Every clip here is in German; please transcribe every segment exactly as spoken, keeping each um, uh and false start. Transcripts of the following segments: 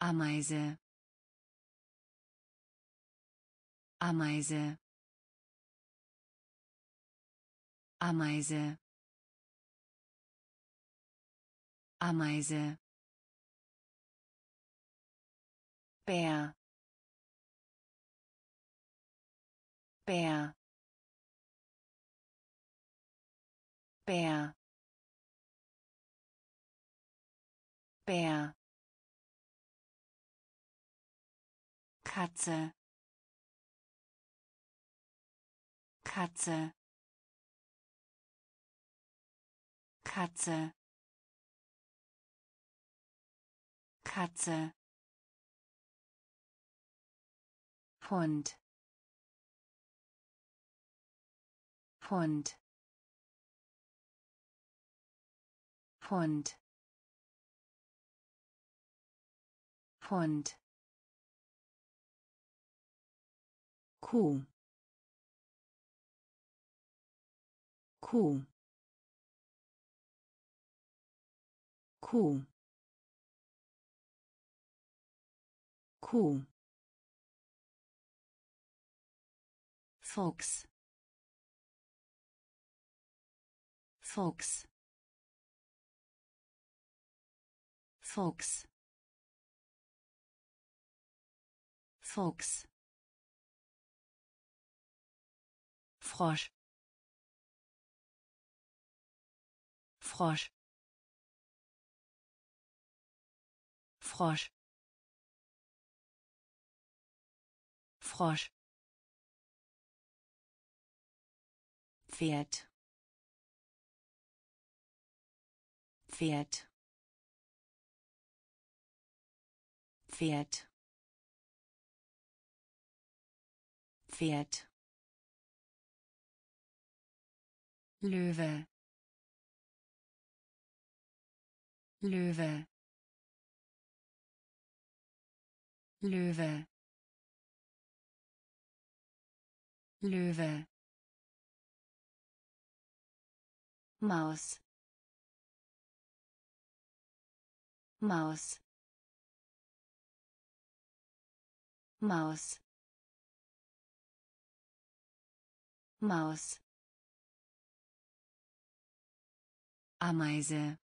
Ameise, Ameise, Ameise, Ameise, Bär, Bär, Bär, Bär, Katze, Katze, Katze, Katze, Hund, Hund, Hund, Hund, Kuh, Kuh, Kuh, Kuh, Fuchs, Fuchs, Fuchs, Fuchs, Frosch, Frosch, Frosch, Frosch, Pferd, Pferd, Pferd, Pferd, Löwe, Löwe, Löwe, Löwe, Maus, Maus, Maus, Maus, Ameise,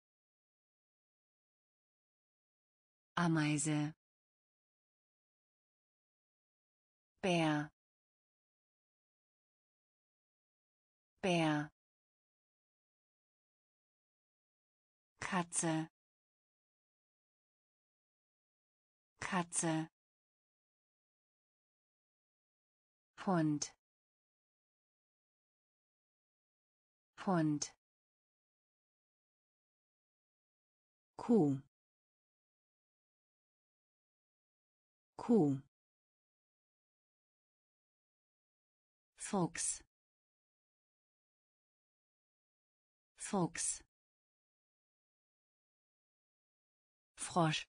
Ameise, Bär, Bär, Katze, Katze, Hund, Hund, Kuh, Kuh, Fuchs, Fuchs, Frosch,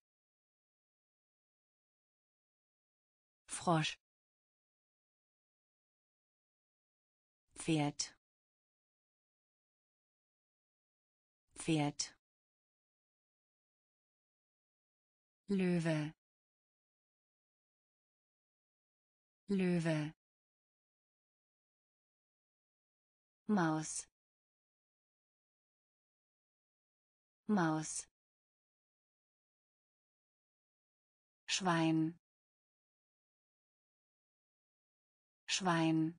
Frosch, Pferd, Pferd, Löwe, Löwe, Maus, Maus, Schwein, Schwein,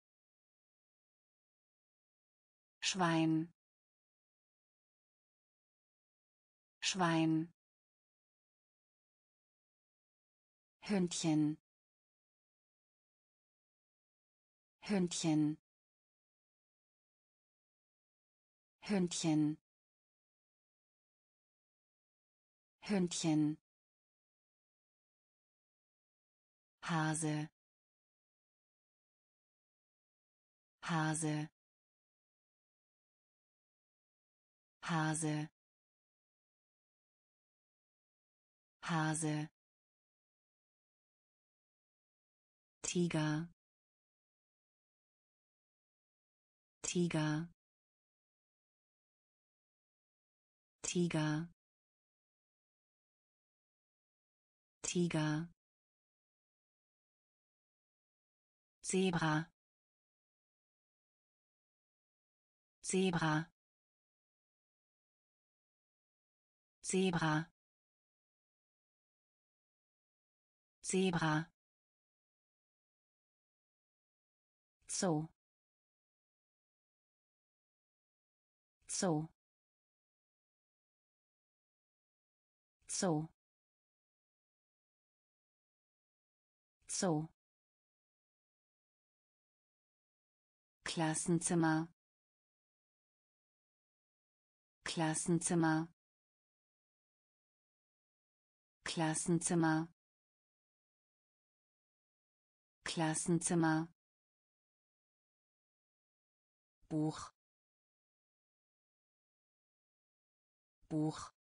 Schwein, Schwein, Hündchen, Hündchen, Hündchen, Hündchen, Hase, Hase, Hase, Hase, Tiger, Tiger, Tiger, Tiger, Zebra, Zebra, Zebra, Zebra, Zoo, Zoo, Zoo, Zoo, Klassenzimmer, Klassenzimmer, Klassenzimmer, Klassenzimmer, Buch, Buch,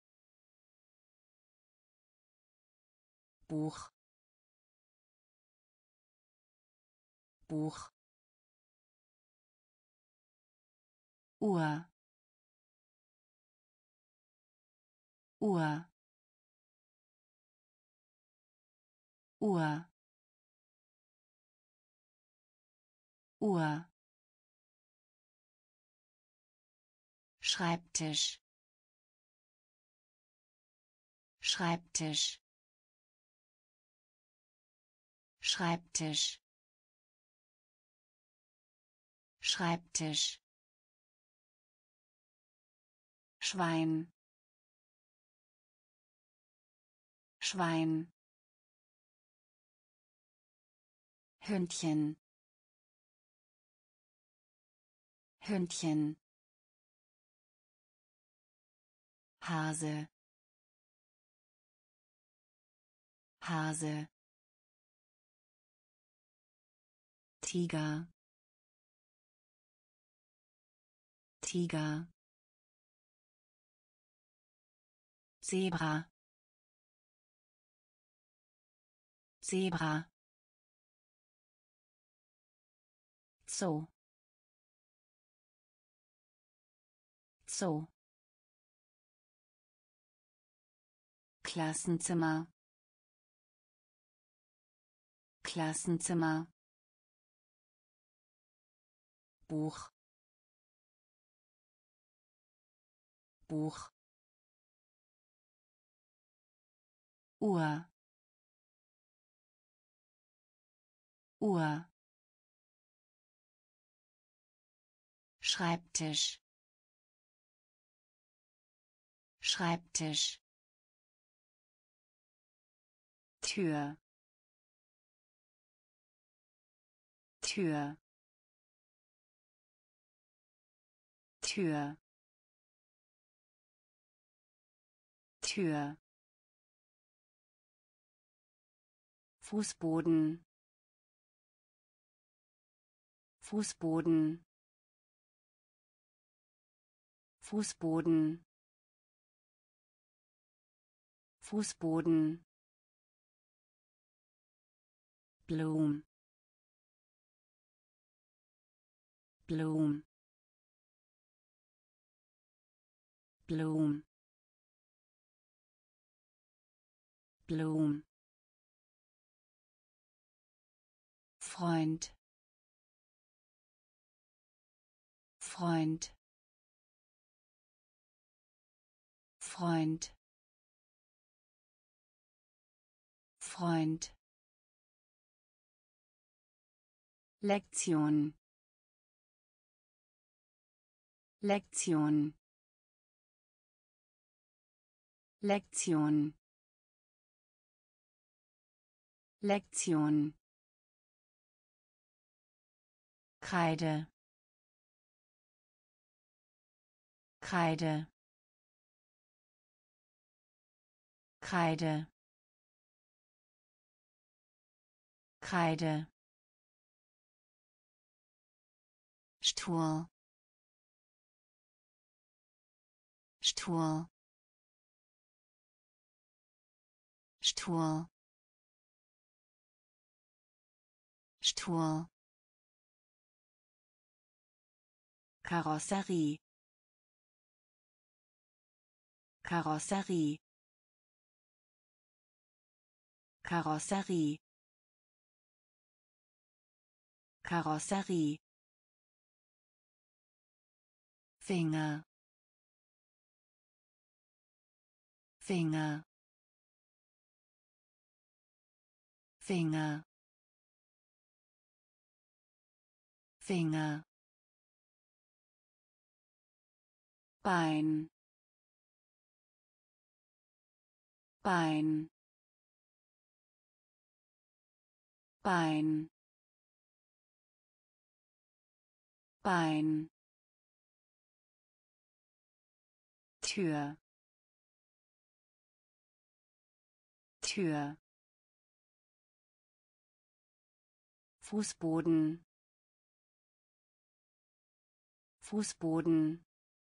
Buch, Buch, Uhr, Uhr, Uhr, Uhr, Schreibtisch, Schreibtisch, Schreibtisch, Schreibtisch, Schwein, Schwein, Hündchen, Hündchen, Hase, Hase, Tiger, Tiger, Zebra, Zebra, Zoo, Zoo, Klassenzimmer, Klassenzimmer, Buch, Buch, Uhr, Uhr, Schreibtisch, Schreibtisch, Tür, Tür, Tür, Tür, Fußboden, Fußboden, Fußboden, Fußboden, Blum, Blum, Blum, Blum, Freund, Freund, Freund, Freund, Lektion, Lektion, Lektion, Lektion, Kreide, Kreide, Kreide, Kreide, Stuhl, Stuhl, Stuhl, Stuhl, Karosserie, Karosserie, Karosserie Karosserie Finger Finger Finger Finger Bein Bein Bein Bein Tür Tür Fußboden Fußboden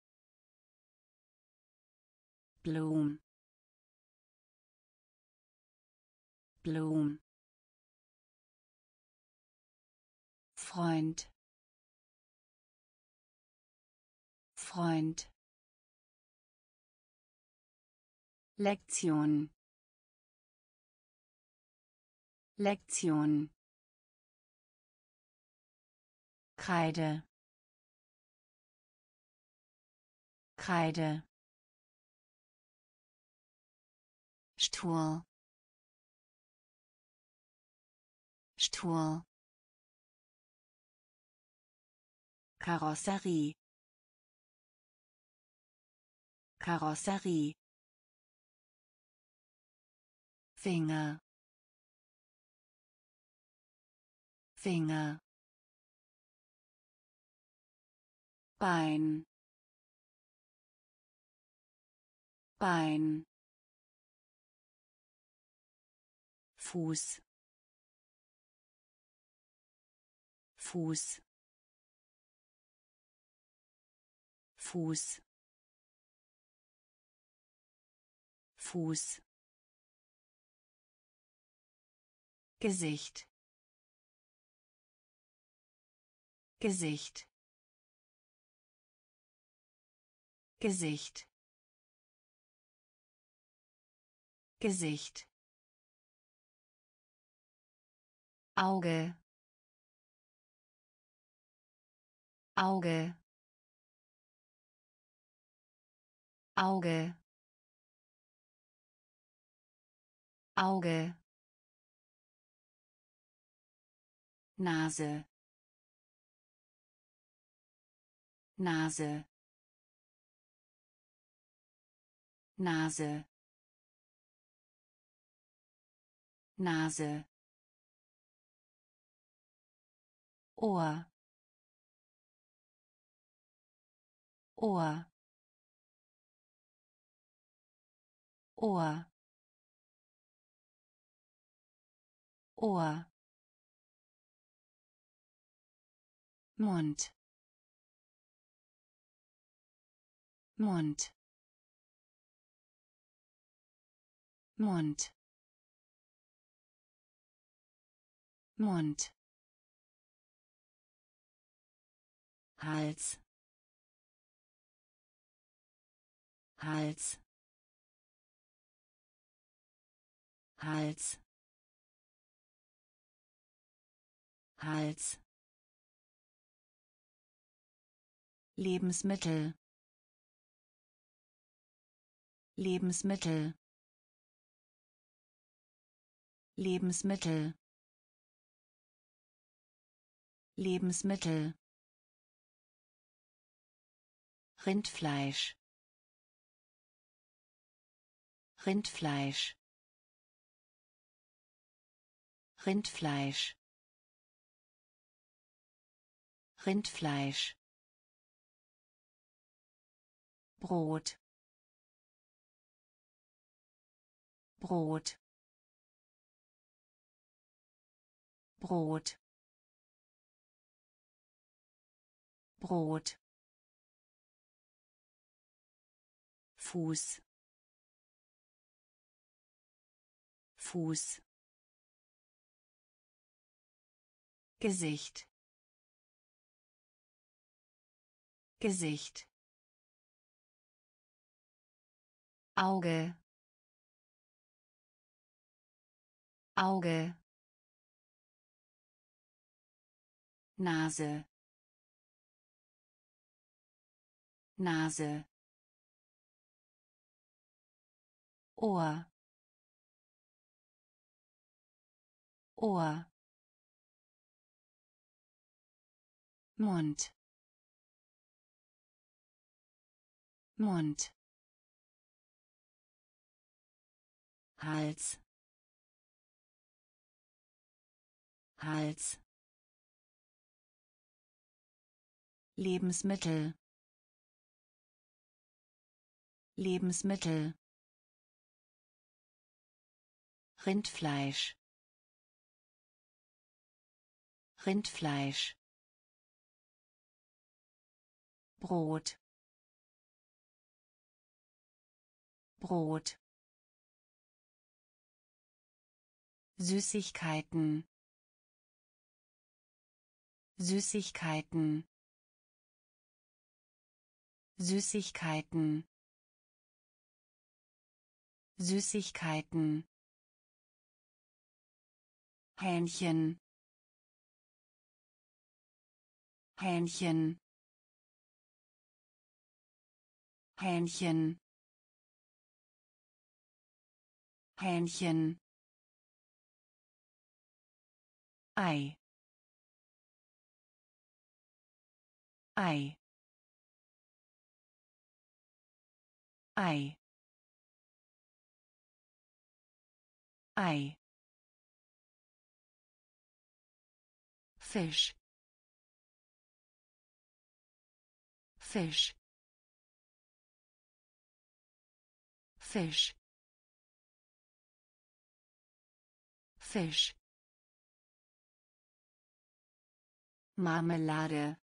Blum Blum Freund Freund Lektion Lektion Kreide Kreide Stuhl Stuhl Karosserie Karosserie Finger Finger Bein Bein Fuß Fuß Fuß Fuß Gesicht Gesicht Gesicht Gesicht Auge Auge Auge Auge Nase Nase Nase Nase Ohr Ohr Ohr Ohr Mund Mund Mund Mund Hals Hals Hals Hals Lebensmittel Lebensmittel Lebensmittel Lebensmittel Rindfleisch Rindfleisch Rindfleisch Rindfleisch Brot Brot Brot Brot Fuß Fuß Gesicht Gesicht Auge Auge, Nase, Nase, Ohr, Ohr, Mund, Mund, Hals, Hals, Lebensmittel, Lebensmittel, Rindfleisch, Rindfleisch, Brot, Brot, Süßigkeiten, Süßigkeiten, Süßigkeiten, Süßigkeiten, Hähnchen, Hähnchen, Hähnchen, Hähnchen, Ei, Ei, Ei, Ei, Fisch, Fisch, Fisch, Fisch, Marmelade,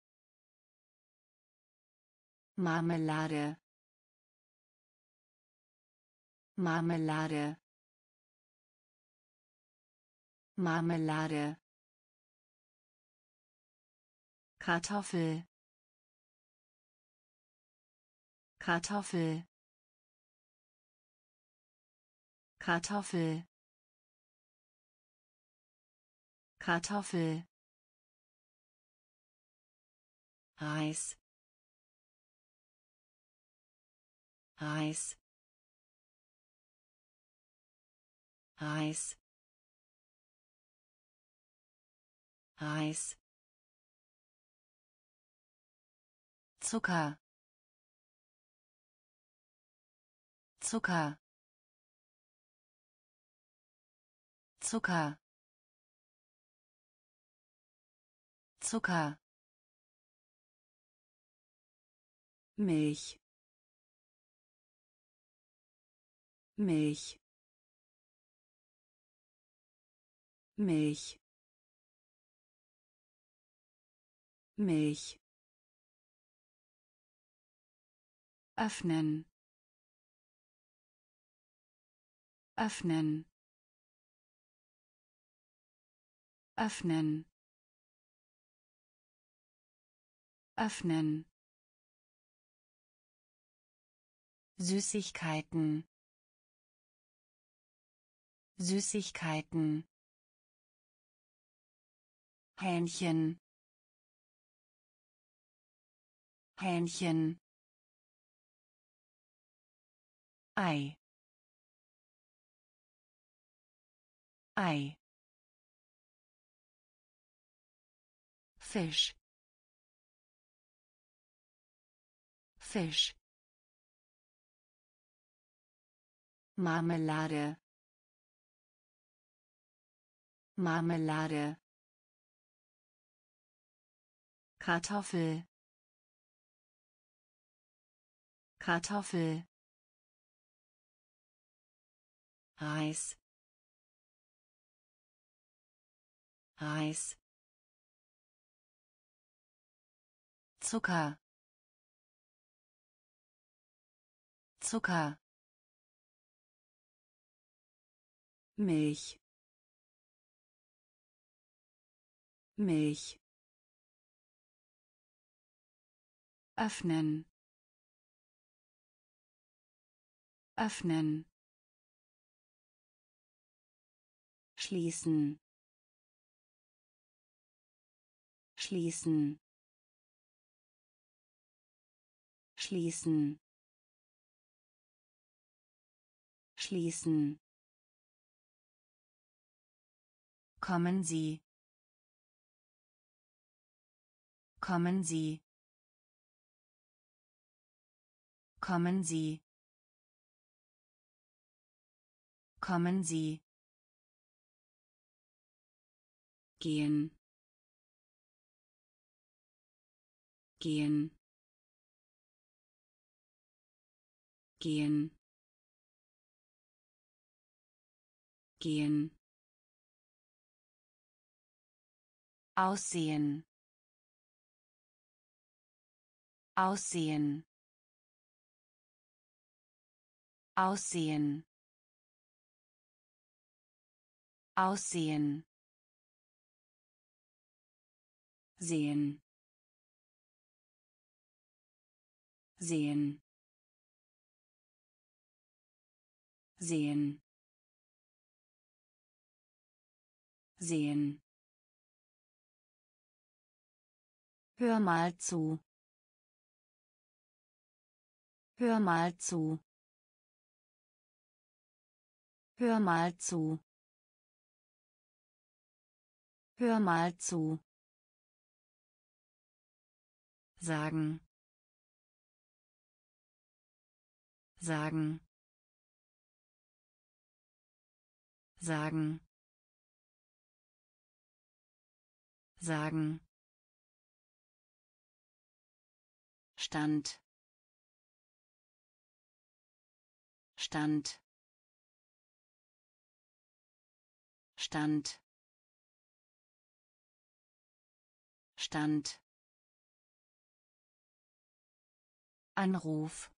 Marmelade, Marmelade, Marmelade, Kartoffel, Kartoffel, Kartoffel, Kartoffel, Reis, Reis, Reis, Reis, Zucker, Zucker, Zucker, Zucker, Milch, Milch, Milch, Milch, öffnen, öffnen, öffnen, öffnen, Süßigkeiten, Süßigkeiten, Hähnchen, Hähnchen, Ei, Ei, Fisch, Fisch, Marmelade, Marmelade, Kartoffel, Kartoffel, Reis, Reis, Zucker, Zucker, Milch, Milch, öffnen, öffnen, schließen schließen schließen schließen kommen Sie kommen Sie kommen Sie kommen Sie gehen gehen gehen gehen aussehen aussehen aussehen aussehen sehen sehen sehen sehen hör mal zu hör mal zu hör mal zu hör mal zu sagen sagen sagen sagen Stand Stand Stand Stand Anruf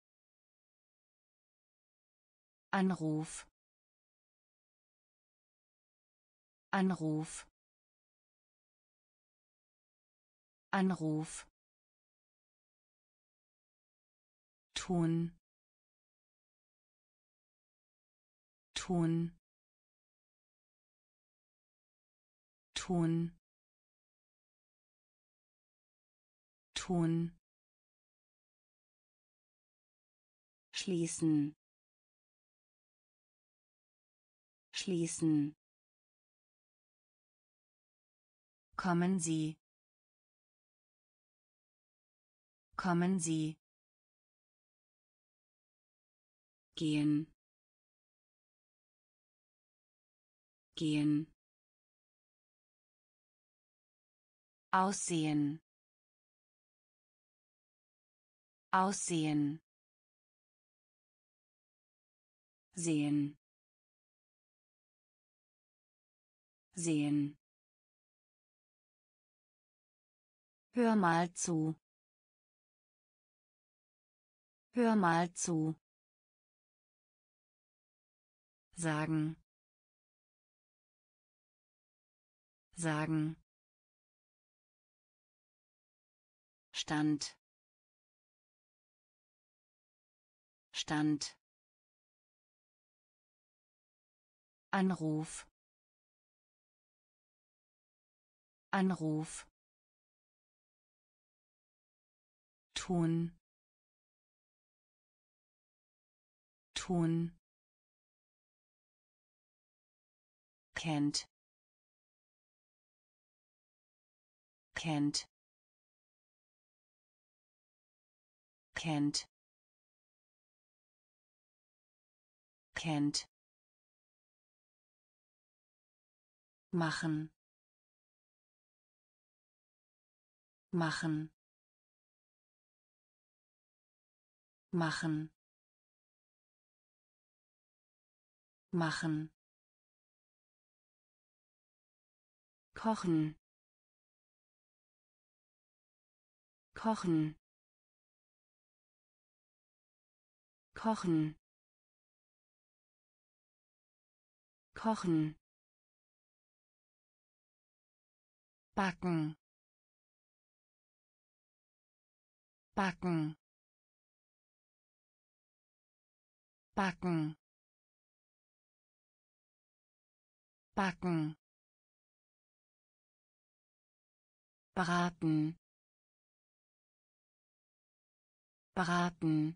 Anruf Anruf Anruf tun tun tun tun schließen schließen kommen Sie kommen Sie gehen gehen aussehen aussehen sehen sehen hör mal zu hör mal zu sagen sagen Stand Stand Anruf Anruf tun tun kennt kennt kennt kennt machen machen machen machen kochen kochen kochen kochen backen backen backen backen, braten, braten,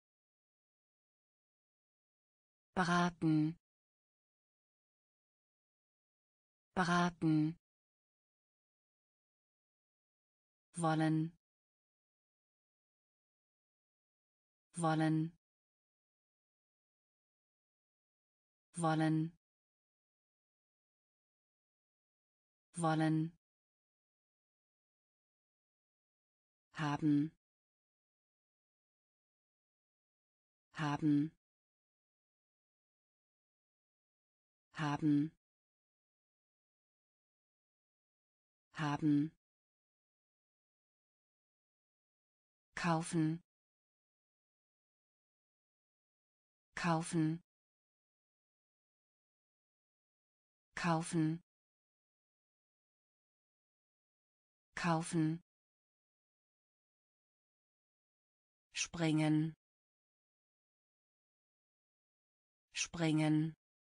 braten, braten, wollen, wollen, wollen, wollen, haben, haben, haben, haben, kaufen, kaufen, kaufen, kaufen, springen, springen,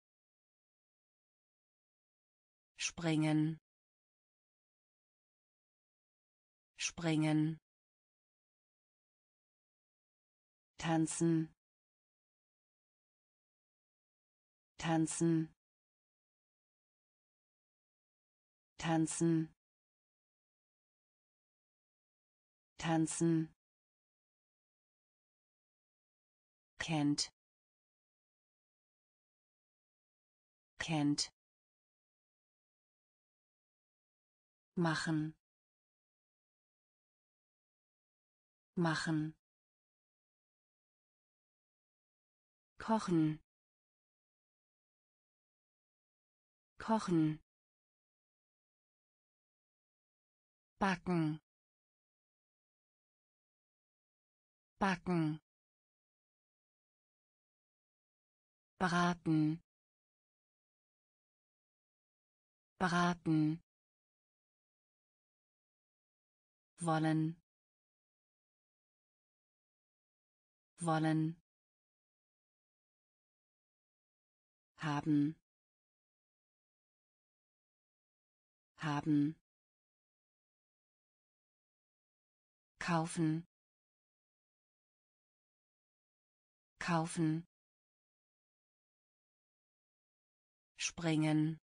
springen, springen, tanzen, tanzen, tanzen, tanzen, kennt, kennt, machen, machen, kochen, kochen, backen, backen, braten, braten, wollen, wollen, haben, haben, kaufen, kaufen, springen,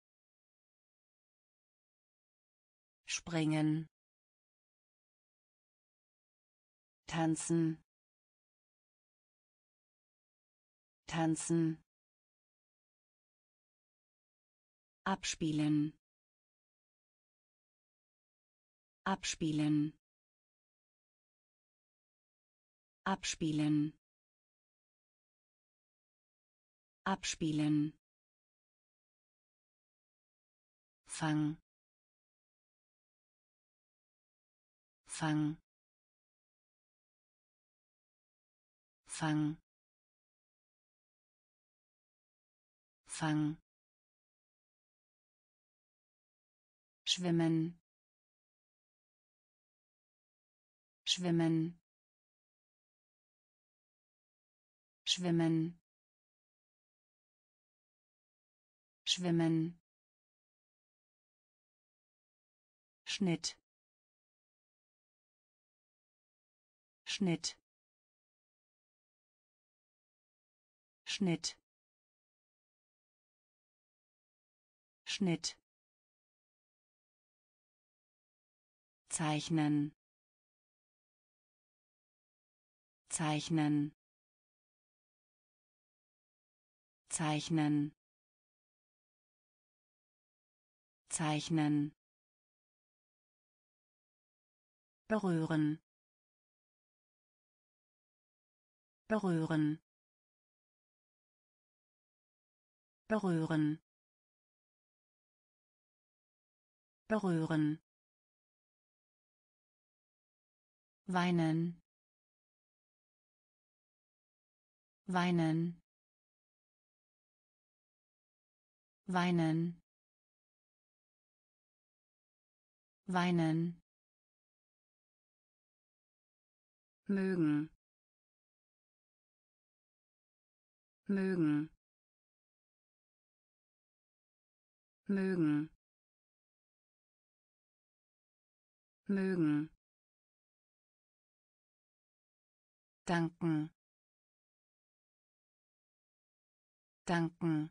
springen, tanzen, tanzen, abspielen, abspielen, abspielen, abspielen, fang, fang, fang, fang, schwimmen, schwimmen, schwimmen, schwimmen, Schnitt, Schnitt, Schnitt, Schnitt, zeichnen, zeichnen, zeichnen, zeichnen, berühren, berühren, berühren, berühren, weinen, weinen, weinen, weinen, mögen, mögen, mögen mögen danken danken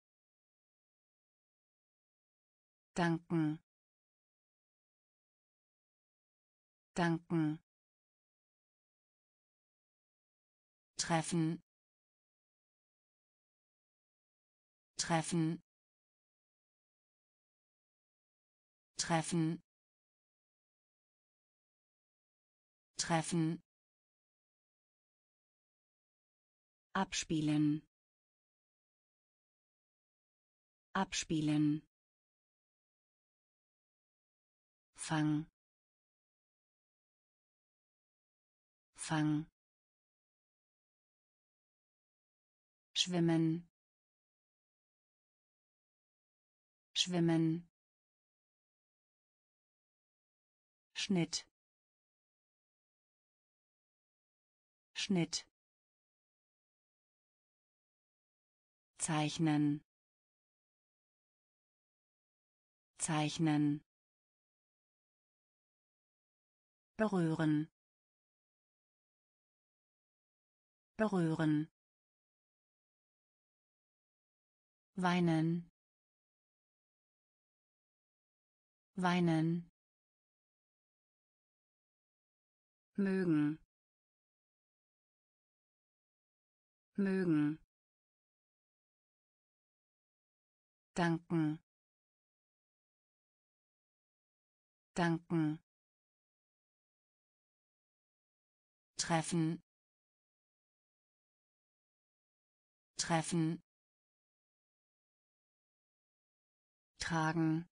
danken danken treffen treffen treffen treffen abspielen abspielen Fang Fang schwimmen schwimmen Schnitt Schnitt zeichnen zeichnen berühren berühren weinen weinen mögen mögen danken danken treffen treffen tragen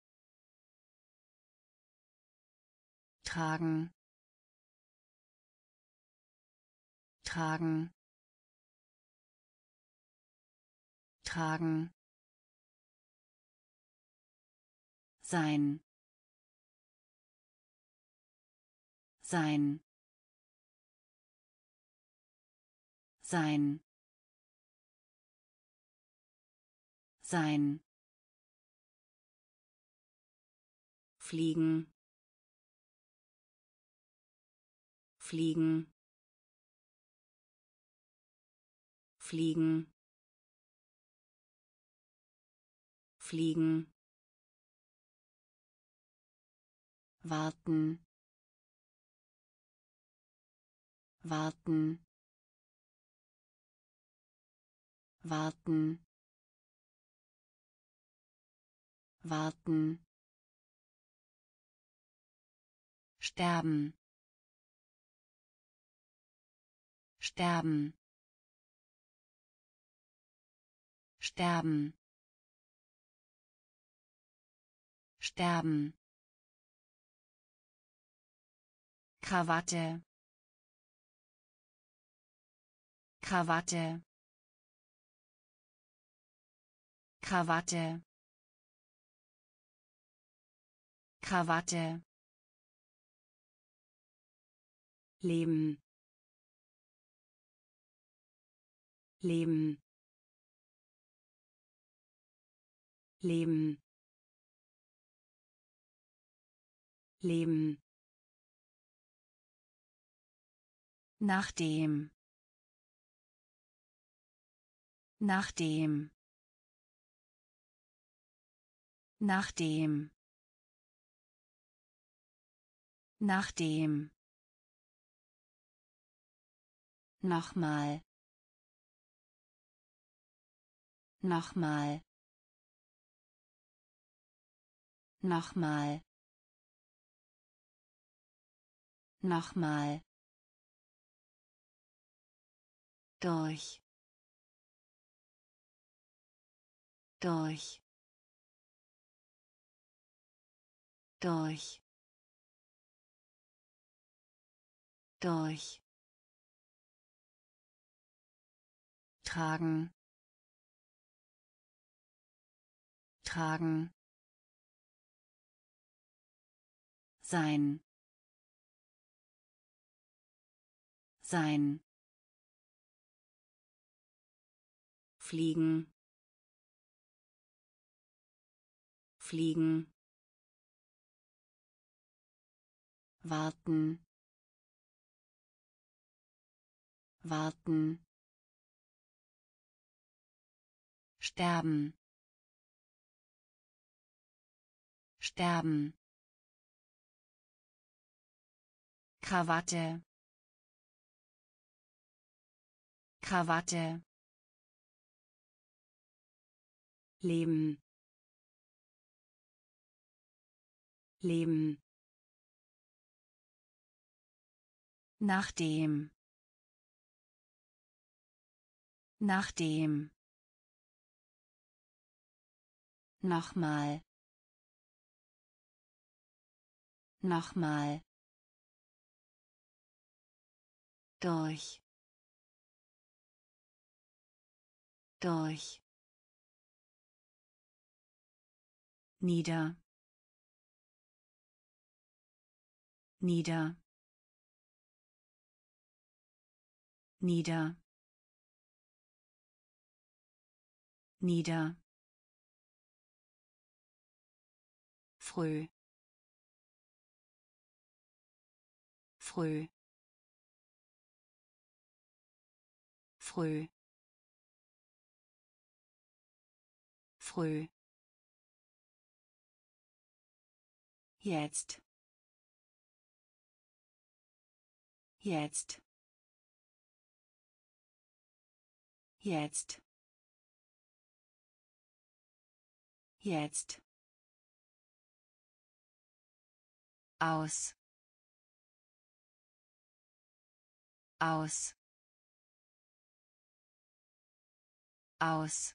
tragen tragen tragen sein sein sein sein fliegen fliegen fliegen fliegen warten warten warten warten sterben sterben sterben sterben Krawatte Krawatte Krawatte Krawatte Leben Leben Leben Leben nachdem nachdem nachdem nachdem nochmal nochmal nochmal nochmal durch durch durch durch tragen tragen sein sein fliegen fliegen, warten, warten, sterben, sterben, Krawatte, Krawatte, leben, leben, nachdem, nachdem, nochmal, nochmal, durch, durch, nieder, nieder, nieder, nieder, früh, früh, früh, früh, jetzt, jetzt, jetzt, jetzt, aus, aus, aus,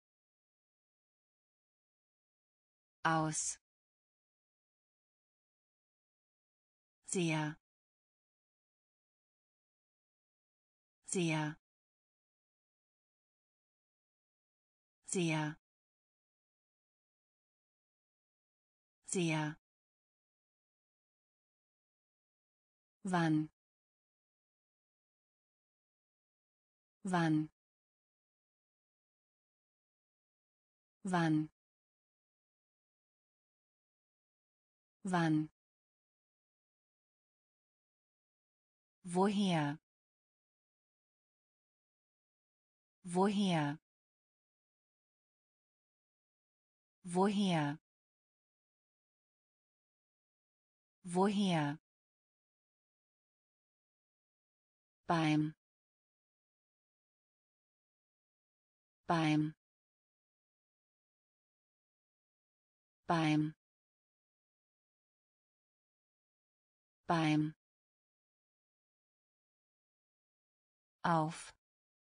aus, sehr, sehr, sehr, sehr, wann, wann, wann, wann, woher, woher, woher, woher, beim, beim, beim, beim, auf,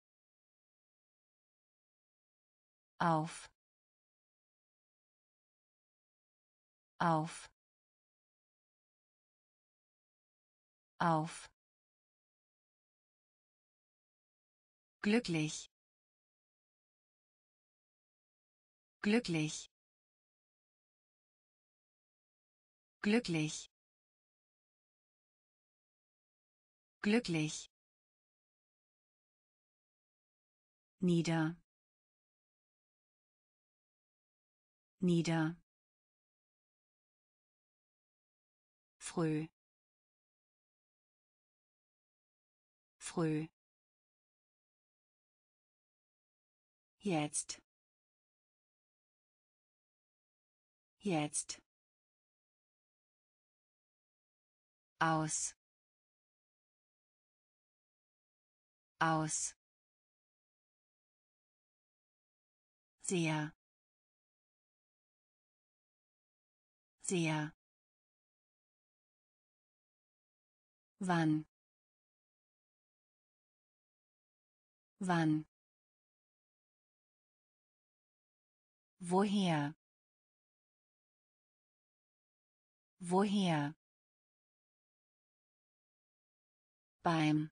auf, auf, auf, glücklich, glücklich, glücklich, glücklich, nieder, nieder, früh, früh, jetzt, jetzt, aus, aus, sehr, sehr, wann, wann, woher, woher, beim,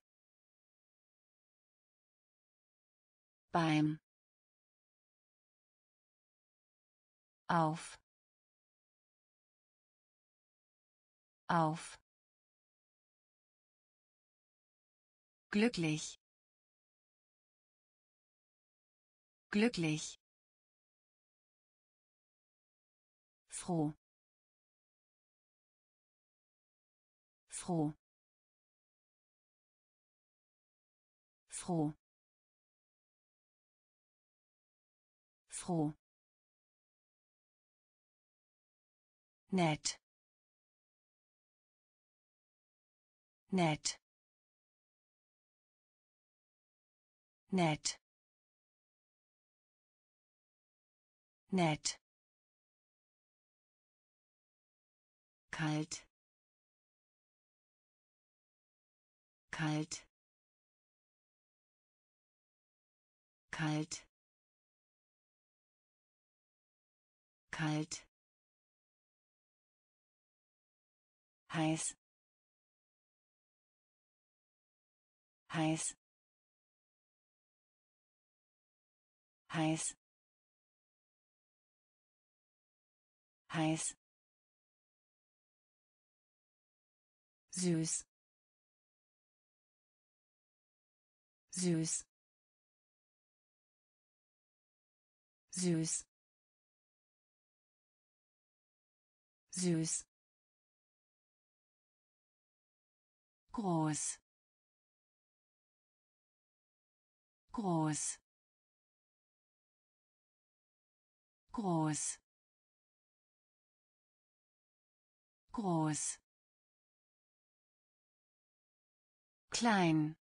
beim, auf, auf, glücklich, glücklich, froh froh froh froh nett nett nett nett kalt kalt kalt kalt heiß heiß heiß heiß süß süß süß süß groß groß groß groß klein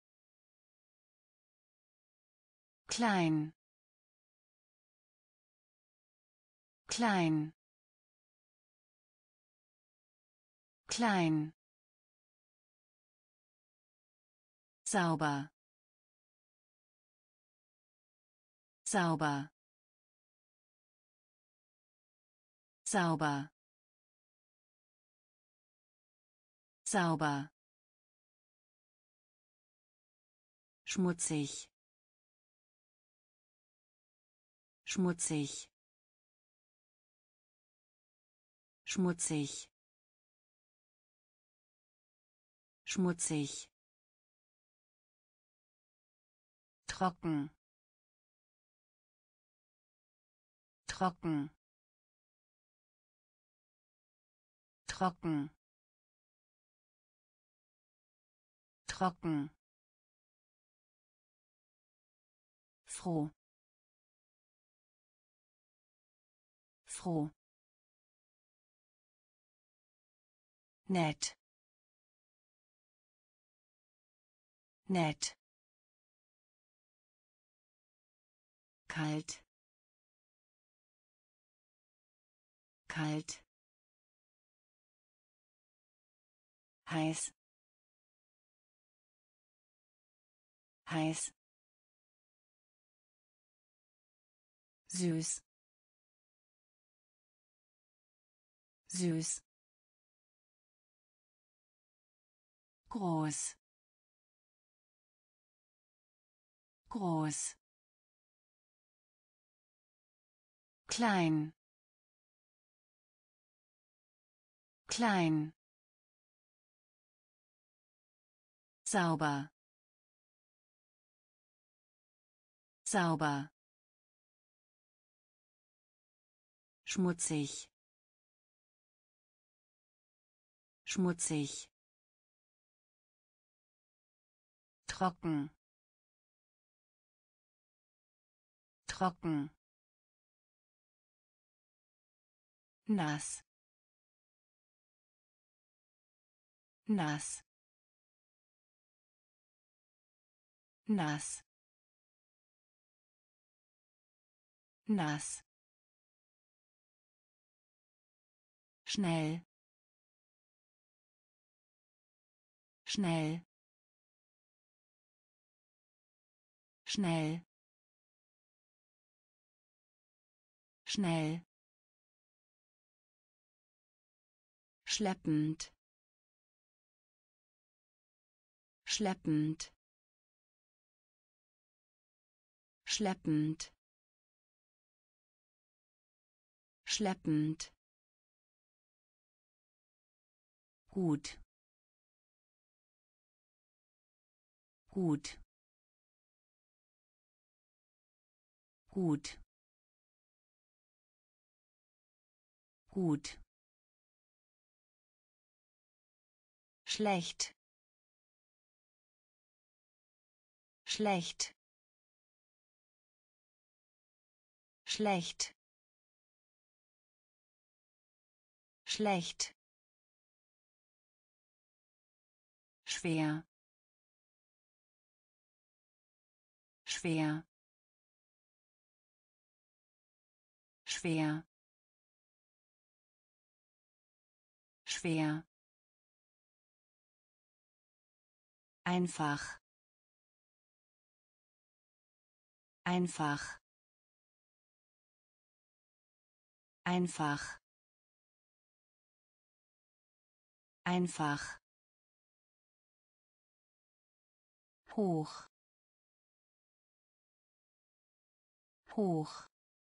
klein klein klein sauber sauber sauber sauber schmutzig schmutzig schmutzig schmutzig trocken trocken trocken trocken froh froh nett nett kalt kalt heiß heiß süß süß groß groß klein klein sauber sauber schmutzig schmutzig trocken trocken nass nass nass nass schnell schnell schnell schnell schleppend schleppend schleppend schleppend gut gut gut Gut. Schlecht. Schlecht. Schlecht. Schlecht. Schwer. Schwer. Schwer. Schwer. Einfach. Einfach. Einfach. Einfach. Hoch. Hoch.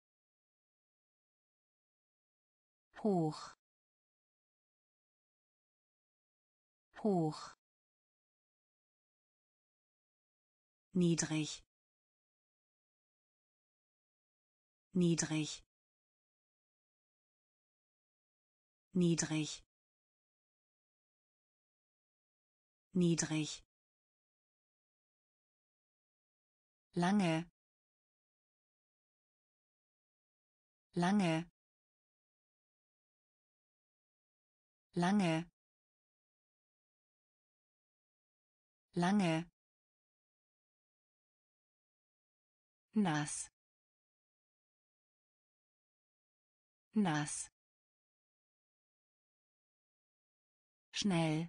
Hoch. Hoch. Niedrig. Niedrig. Niedrig. Niedrig. Lange. Lange. Lange. Lange. Nass. Nass. Schnell.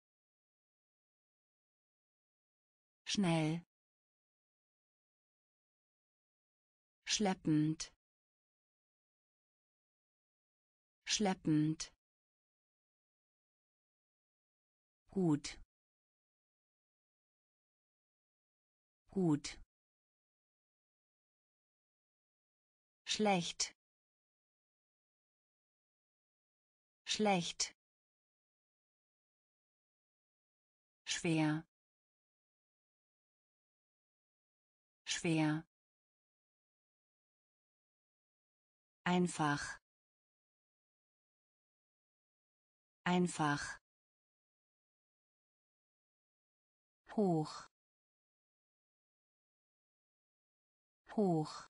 Schnell. Schleppend. Schleppend. Gut. Gut. Schlecht. Schlecht. Schwer. Schwer. Einfach. Einfach. Hoch. Hoch.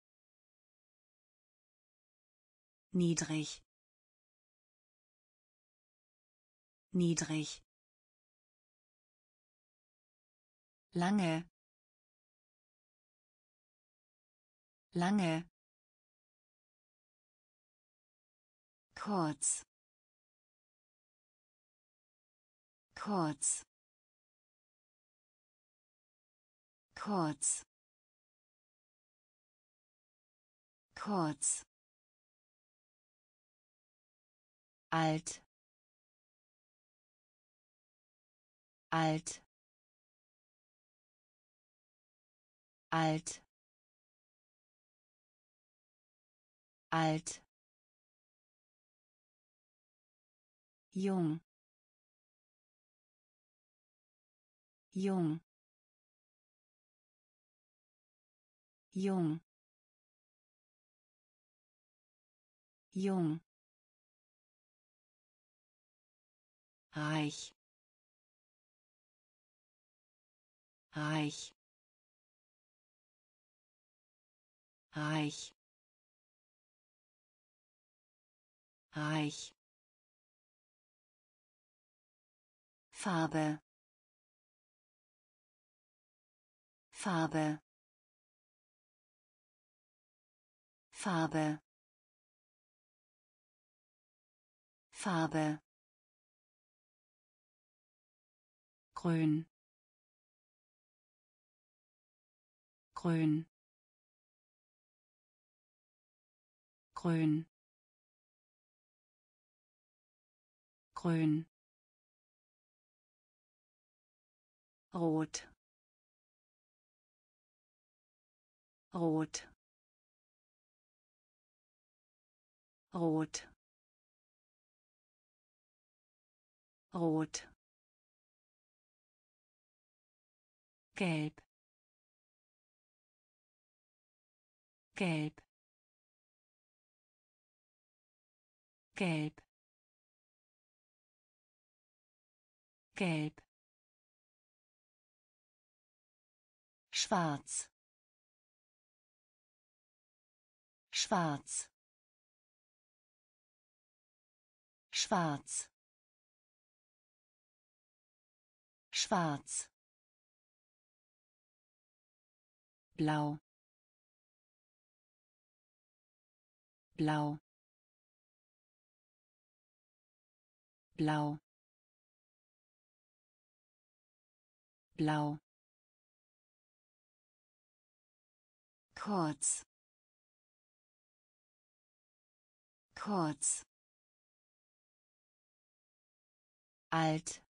Niedrig. Niedrig. Lange. Lange. Kurz. Kurz. Kurz. Kurz. Alt. Alt. Alt. Alt. Jung. Jung. Jung. Jung. Reich. Reich. Reich. Reich. Farbe. Farbe. Farbe. Farbe. Grün. Grün. Grün. Grün. Rot. Rot. Rot. Rot. Gelb. Gelb. gelb, gelb, schwarz, schwarz, schwarz, schwarz, blau, blau, blau, blau, kurz, kurz, alt,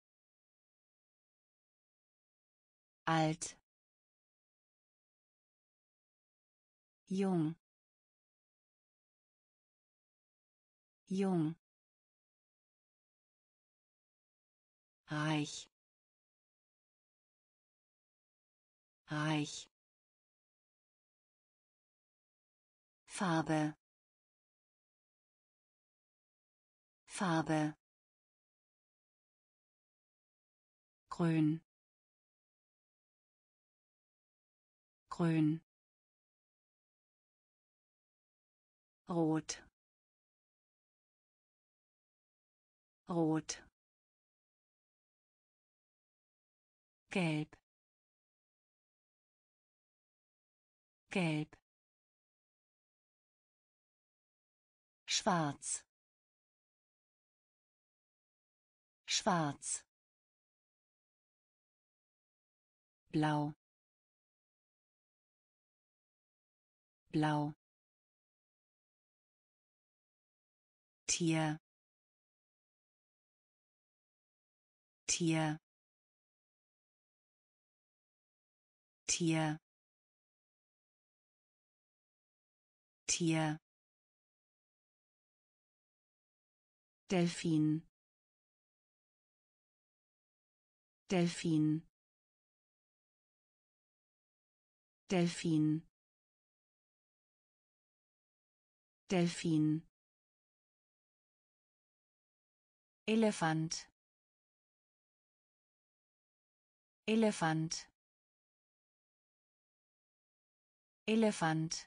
alt, jung, jung, reich, reich, Farbe, Farbe, grün, grün, rot, rot, gelb, gelb, schwarz, schwarz, blau, blau, Tier, Tier, Tier, Tier, Delfin, Delfin, Delfin, Delfin, Elefant, Elefant, Elefant,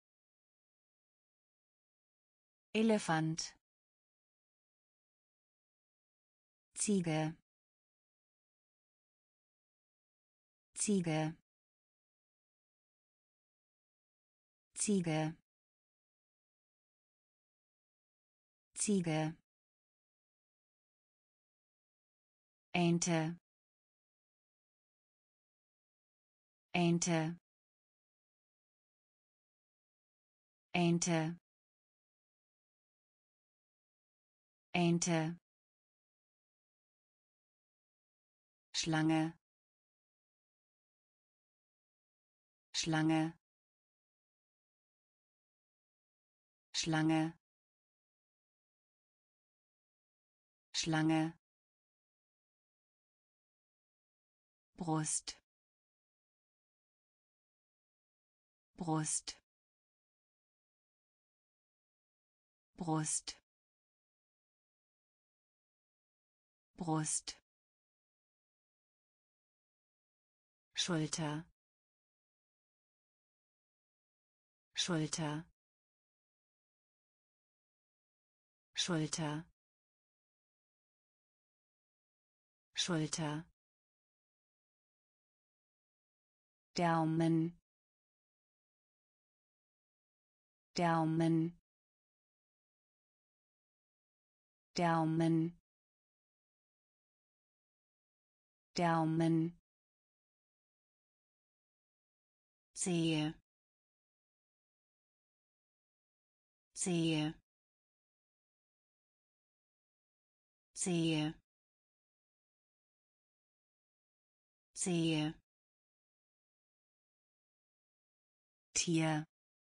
Elefant, Ziege, Ziege, Ziege, Ziege, Ente, Ente, Ente, Ente, Schlange, Schlange, Schlange, Schlange, Brust, Brust, Brust, Brust, Schulter, Schulter, Schulter, Schulter, Daumen, Daumen, Daumen, Daumen, Zehe, Zehe, Zehe, Zehe, Tier,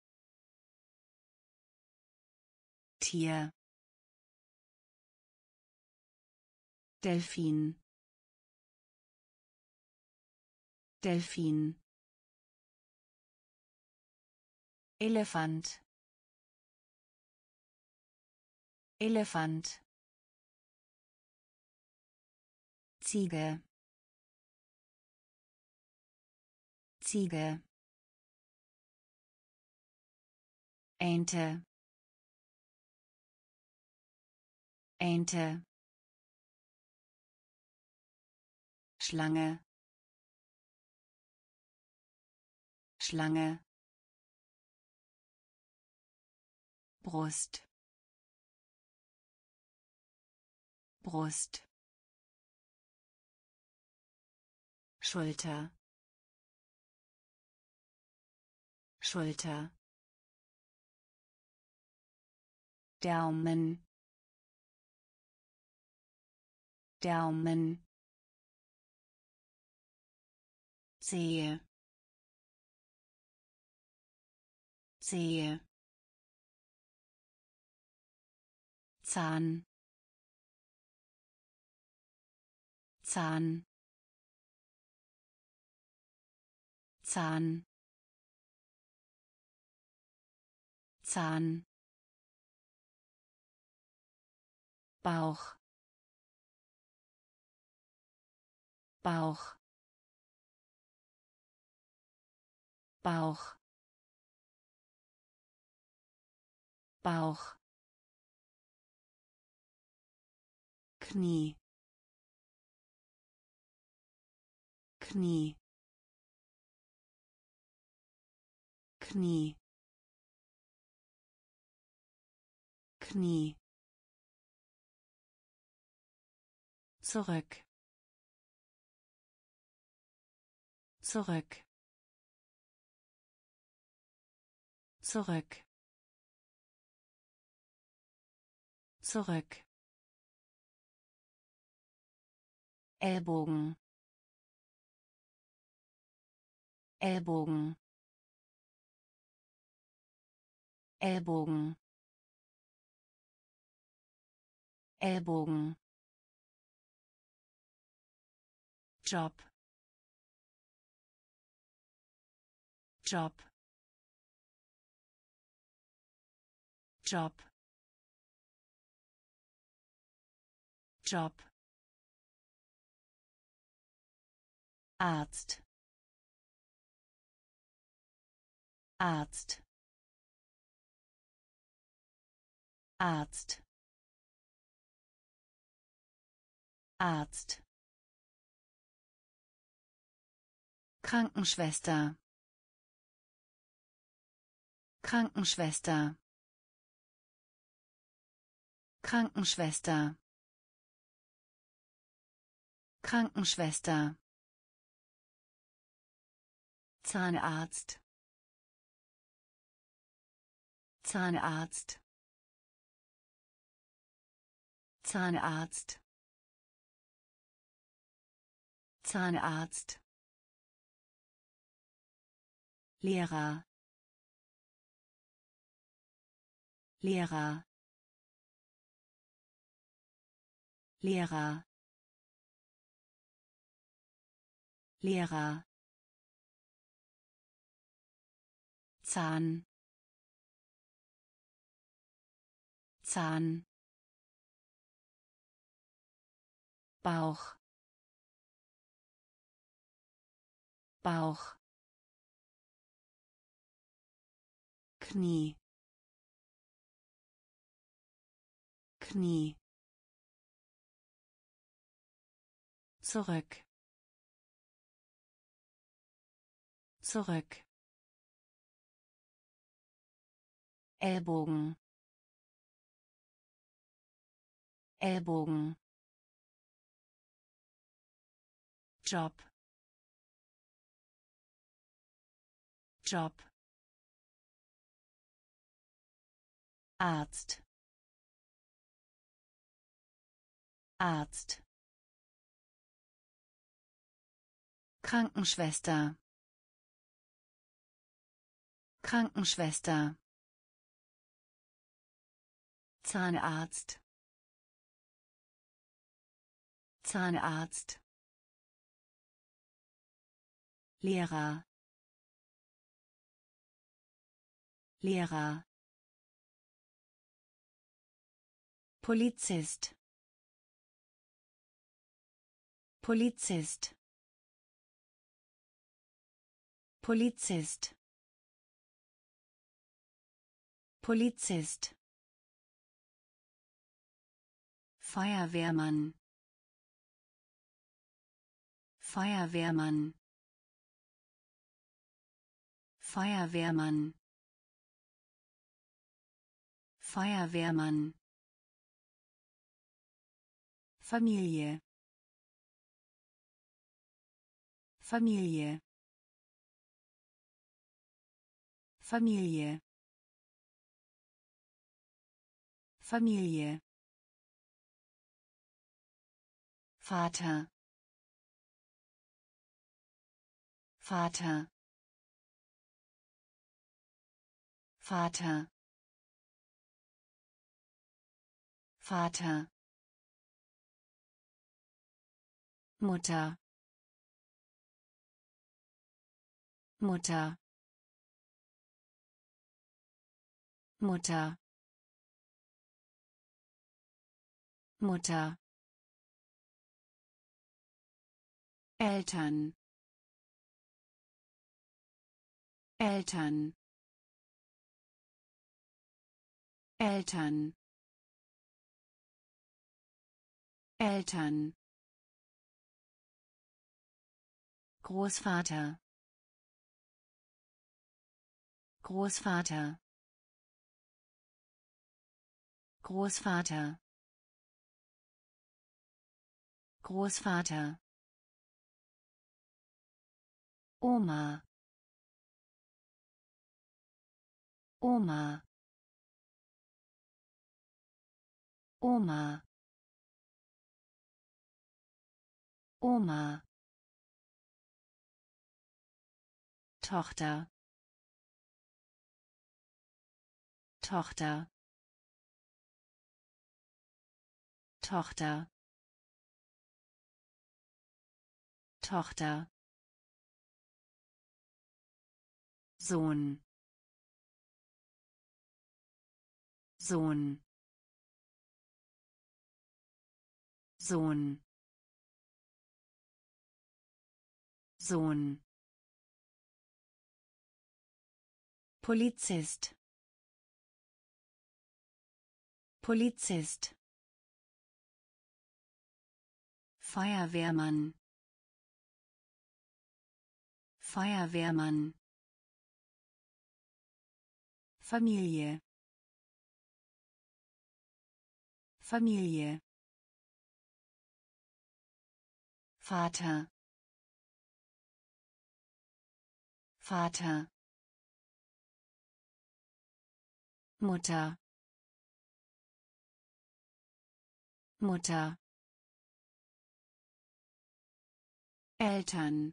Tier, Delfin, Delfin, Elefant, Elefant. Ziege. Ziege. Ente. Ente. Schlange. Schlange. Brust. Brust. Schulter. Schulter. Daumen. Daumen. Zehe. Zehe. Zahn. Zahn. Zahn. Zahn. Bauch. Bauch. Bauch. Bauch. Knie. Knie. Knie. Knie. Zurück. Zurück. Zurück. Zurück. Ellbogen. Ellbogen. Ellbogen. Ellbogen. Job. Job. Job. Job. Arzt. Arzt. Arzt. Arzt. Krankenschwester. Krankenschwester. Krankenschwester. Krankenschwester. Zahnarzt. Zahnarzt. Zahnarzt. Zahnarzt. Lehrer. Lehrer. Lehrer. Lehrer. Zahn. Zahn. Bauch. Bauch. Knie. Knie. Zurück. Zurück. Ellbogen. Ellbogen. Job. Job. Arzt. Arzt. Krankenschwester. Krankenschwester. Zahnarzt. Zahnarzt. Lehrer. Lehrer. Polizist. Polizist. Polizist. Polizist. Feuerwehrmann. Feuerwehrmann. Feuerwehrmann. Feuerwehrmann. Familie. Familie. Familie. Familie. Vater. Vater. Vater. Vater. Mutter. Mutter. Mutter. Mutter. Eltern. Eltern. Eltern. Eltern. Großvater. Großvater. Großvater. Großvater. Oma. Oma. Oma. Oma. Tochter. Tochter. Tochter. Tochter. Sohn. Sohn. Sohn. Sohn. Polizist. Polizist. Feuerwehrmann. Feuerwehrmann. Familie. Familie. Vater. Vater. Mutter. Mutter. Eltern.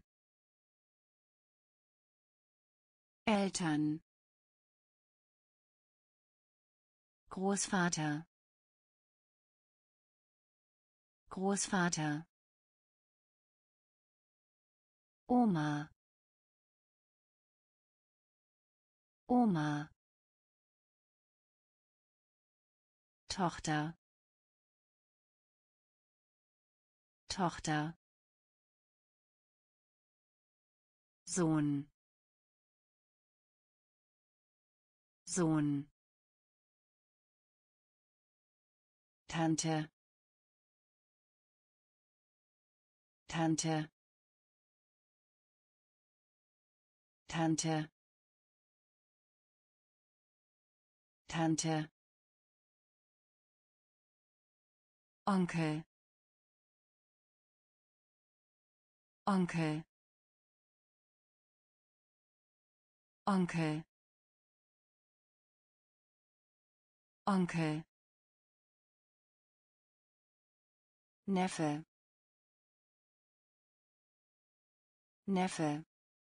Eltern. Großvater. Großvater. Oma. Oma. Tochter. Tochter. Sohn. Sohn. Tante. Tante. Tante. Tante. Onkel. Onkel. Onkel. Onkel. Neffe. Neffe.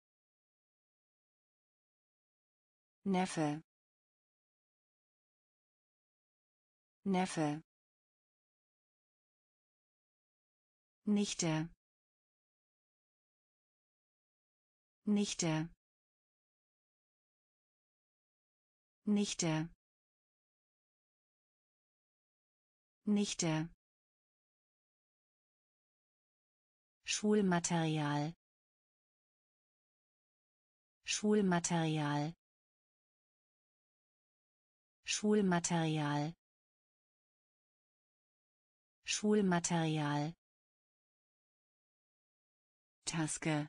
Neffe. Neffe. Nichte. Nichte. Nichte. Nichte. Schulmaterial. Schulmaterial. Schulmaterial. Schulmaterial. Taske.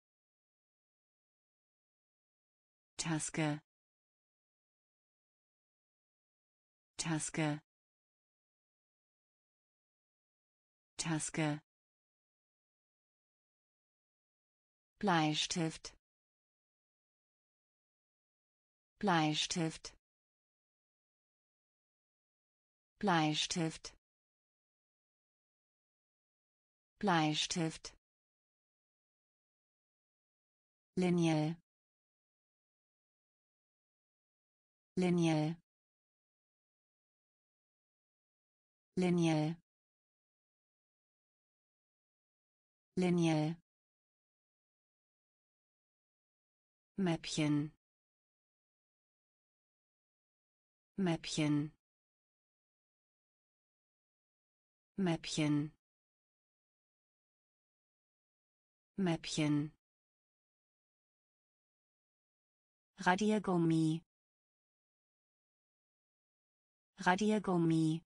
Taske. Taske. Taske. Bleistift. Bleistift. Bleistift. Bleistift. Linie. Linie. Linie. Linie. Mäppchen. Mäppchen. Mäppchen. Mäppchen. Radiergummi. Radiergummi.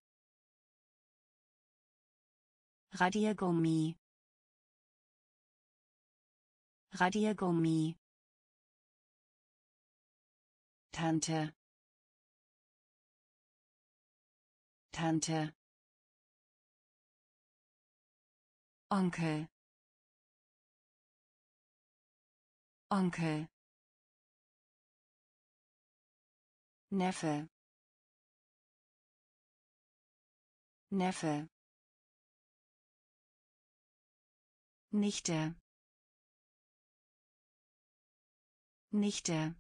Radiergummi. Radiergummi. Tante. Tante. Onkel. Onkel. Neffe. Neffe. Nichte. Nichte.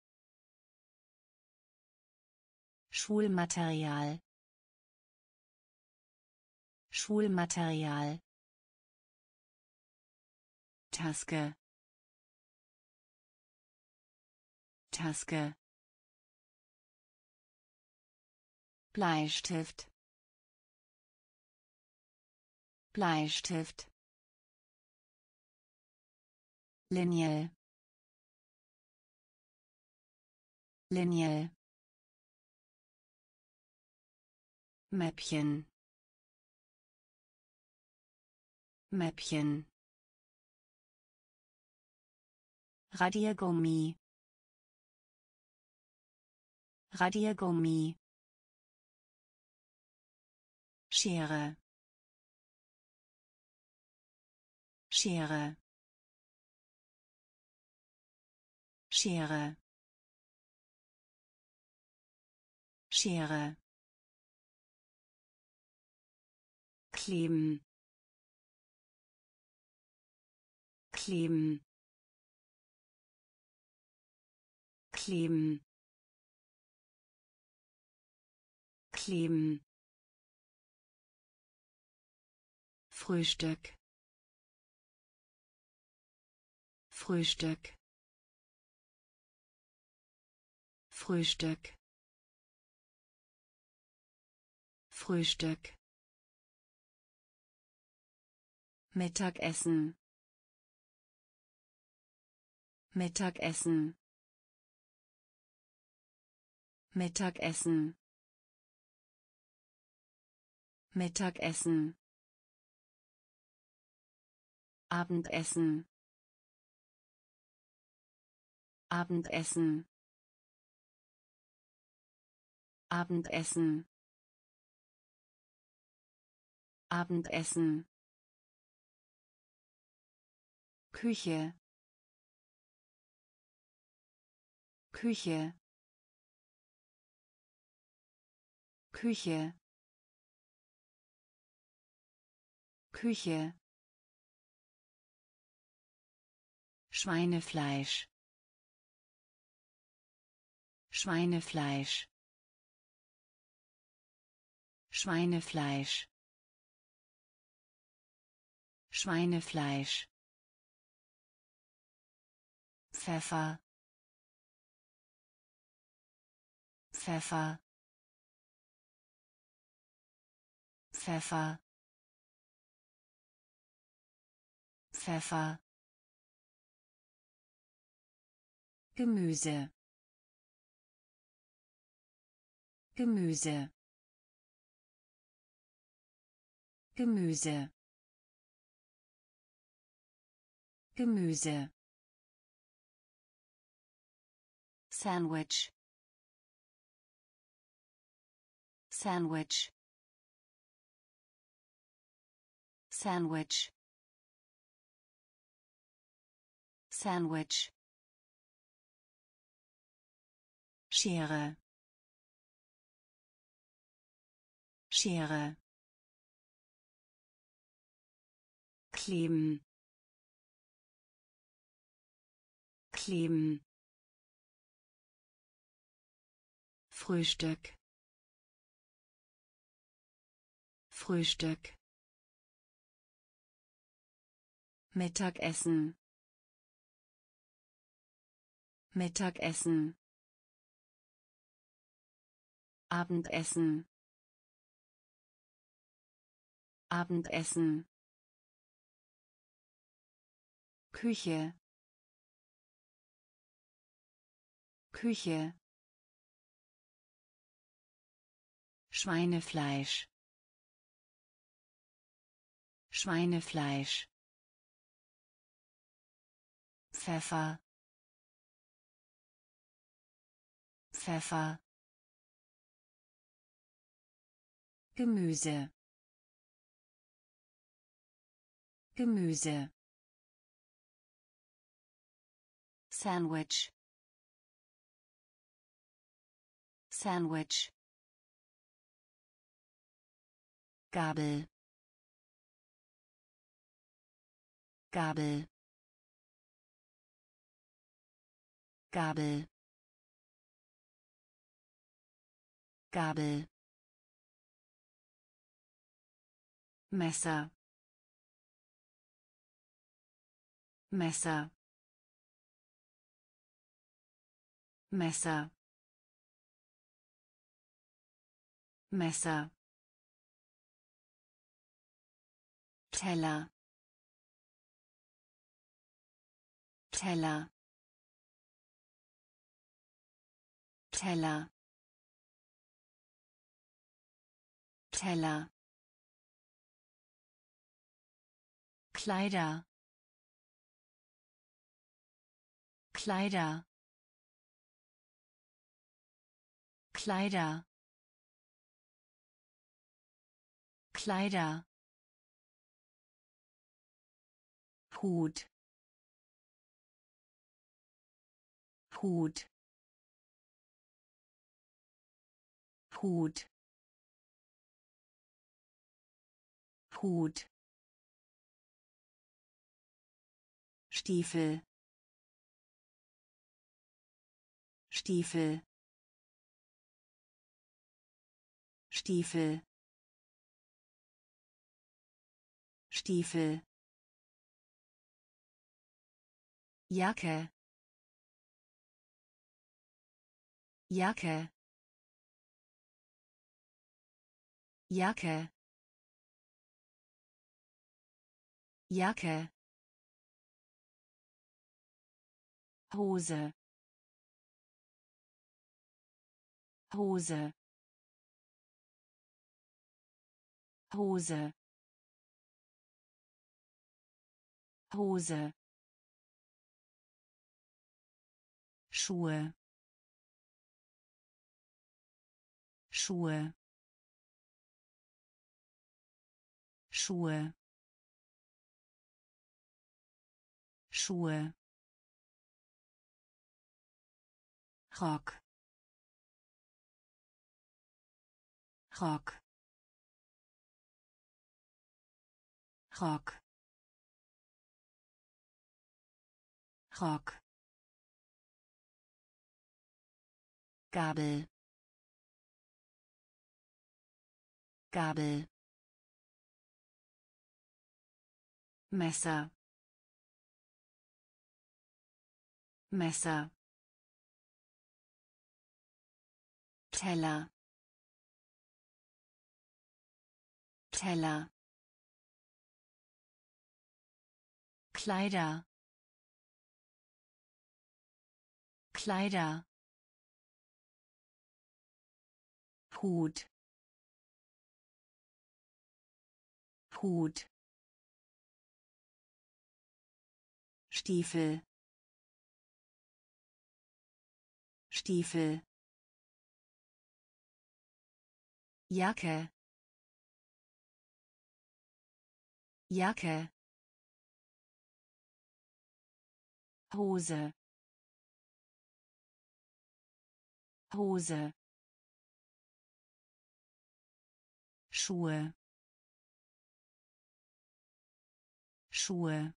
Schulmaterial. Schulmaterial. Taske. Taske. Bleistift. Bleistift. Linie. Linie. Mäppchen. Mäppchen. Radiergummi. Radiergummi. Schere. Schere. Schere. Schere. Kleben. Kleben. Kleben. Kleben. Frühstück. Frühstück. Frühstück. Frühstück. Mittagessen. Mittagessen. Mittagessen. Mittagessen. Abendessen. Abendessen. Abendessen. Abendessen. Küche. Küche. Küche. Küche. Schweinefleisch. Schweinefleisch. Schweinefleisch. Schweinefleisch. Pfeffer. Pfeffer. Pfeffer, Pfeffer, Gemüse, Gemüse, Gemüse, Gemüse. Sandwich, Sandwich, Sandwich, Sandwich. Schere, Schere. Kleben, kleben. Frühstück, Frühstück. Mittagessen, Mittagessen. Abendessen, Abendessen. Küche, Küche. Schweinefleisch, Schweinefleisch. Pfeffer, Pfeffer. Gemüse, Gemüse. Sandwich, Sandwich. Gabel, Gabel, Gabel, Gabel. Messer, Messer, Messer, Messer. Teller, Teller, Teller, Teller. Kleider, Kleider, Kleider, Kleider. Hut, Hut, Hut, Hut. Stiefel, Stiefel, Stiefel, Stiefel. Jacke, Jacke, Jacke, Jacke. Hose, Hose, Hose, Hose. Schuhe, Schuhe, Schuhe, Schuhe. Rock, Rock, Rock, Rock. Gabel, Gabel. Messer, Messer. Teller, Teller, Kleider, Kleider, Hut, Hut, Stiefel, Stiefel, Jacke, Jacke, Hose, Hose, Schuhe, Schuhe,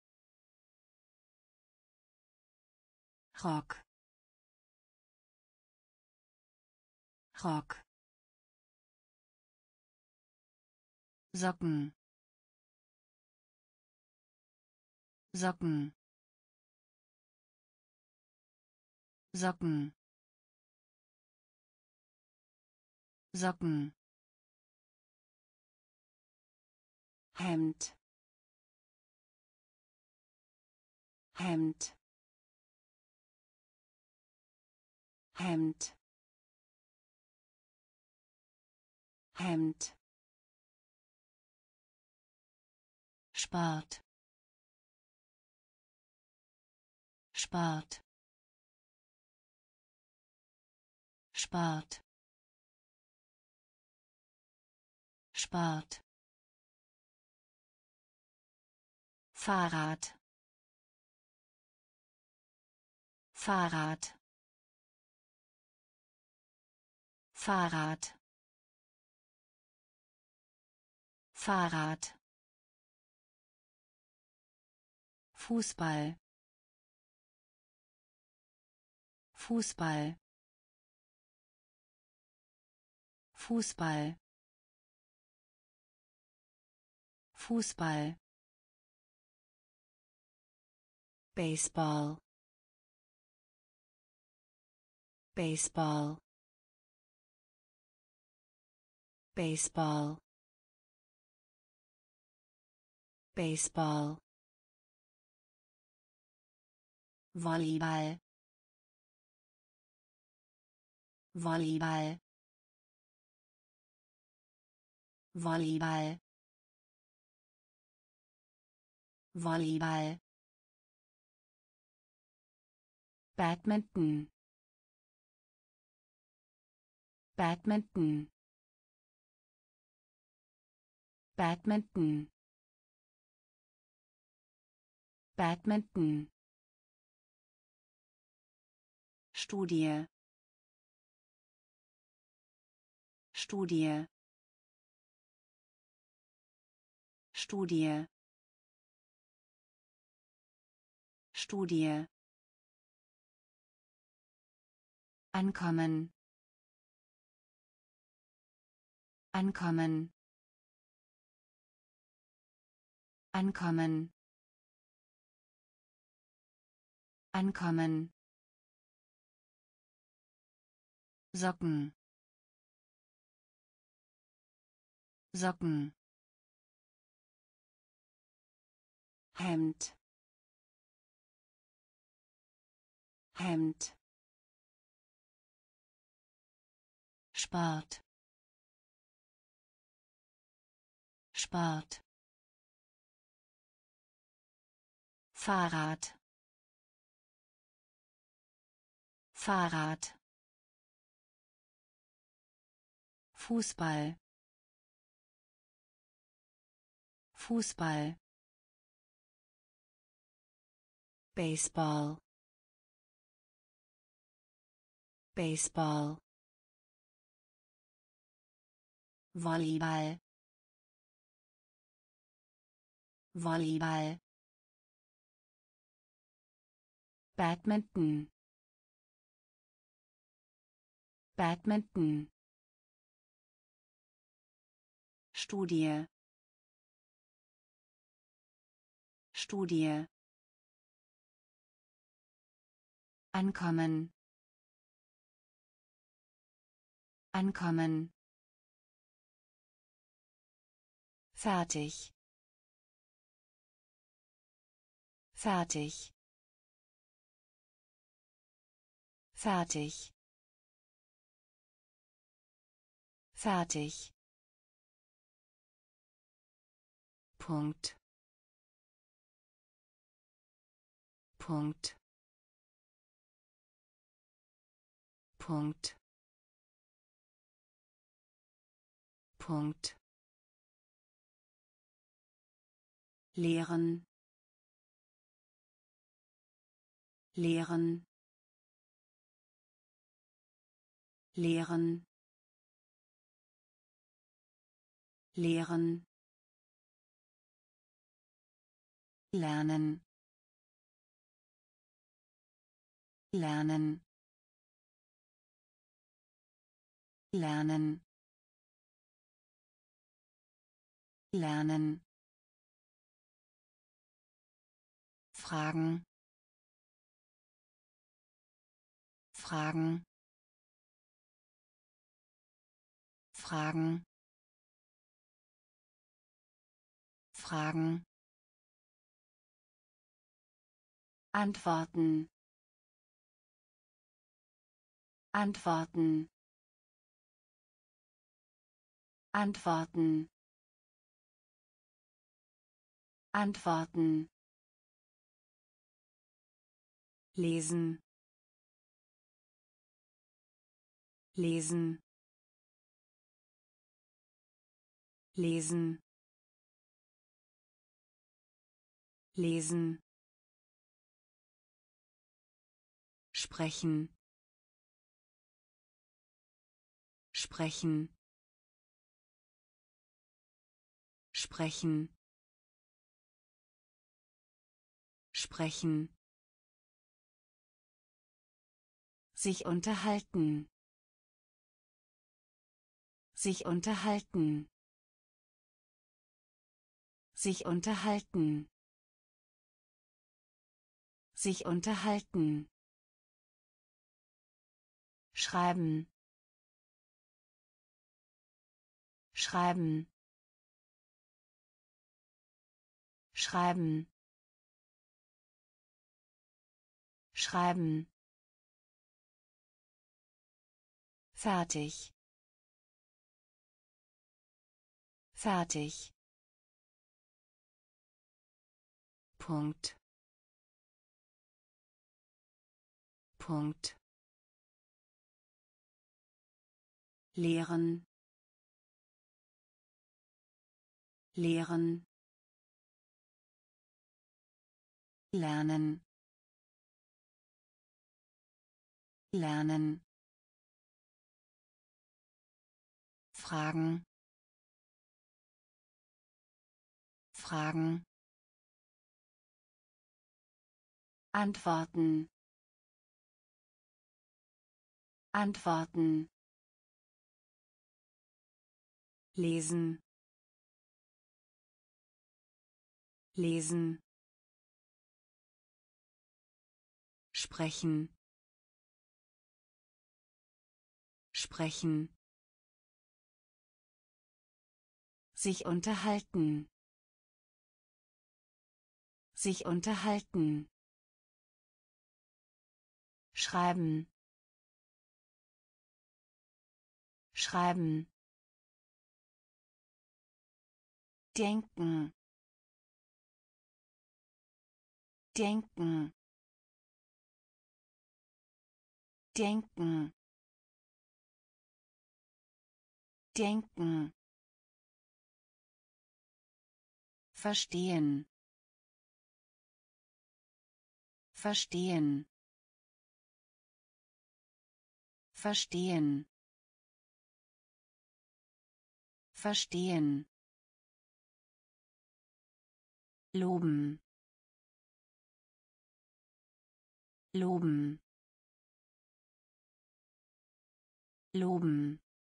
Rock, Rock, Socken, Socken, Socken, Socken, Hemd, Hemd, Hemd, Hemd, Sport, Sport, Sport, Sport, Fahrrad, Fahrrad, Fahrrad, Fahrrad, Fußball, Fußball, Fußball, Fußball, Baseball, Baseball, Baseball, Baseball, Volleyball, Volleyball, Volleyball, Volleyball, Badminton, Badminton, Badminton, Badminton, Studie, Studie, Studie, Studie, Ankommen, Ankommen, Ankommen, Ankommen, Socken, Socken, Hemd, Hemd, Sport, Sport, Fahrrad, Fahrrad, Fußball, Fußball, Baseball, Baseball, Volleyball, Volleyball, Badminton, Badminton, Studie, Studie, Ankommen, Ankommen, fertig, fertig, fertig, fertig. Punkt, Punkt, Punkt, Punkt. Lehren, lehren, lehren, lehren. Lernen, lernen, lernen, lernen. Fragen, Fragen, Fragen, Fragen. Antworten, Antworten, Antworten, Antworten. Lesen, lesen, lesen, lesen. Sprechen, sprechen, sprechen, sprechen. Sich unterhalten, sich unterhalten, sich unterhalten, sich unterhalten. Schreiben, schreiben, schreiben, schreiben. Fertig, fertig. Punkt, Punkt. Lehren, lehren. Lernen, lernen. Fragen, Fragen. Antworten, Antworten. Lesen, lesen. Sprechen, sprechen. Sich unterhalten, sich unterhalten. Schreiben, schreiben. Denken, denken, denken, denken. Verstehen, verstehen, verstehen, verstehen. Loben, loben, loben,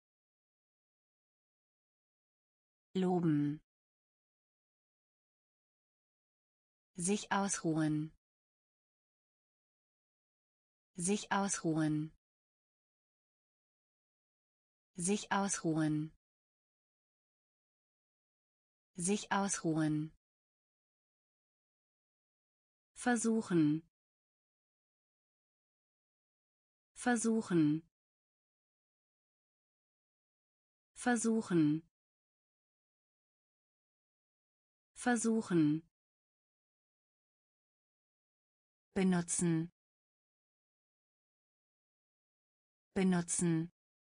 loben. Sich ausruhen, sich ausruhen, sich ausruhen, sich ausruhen, versuchen, versuchen, versuchen, versuchen, benutzen, benutzen,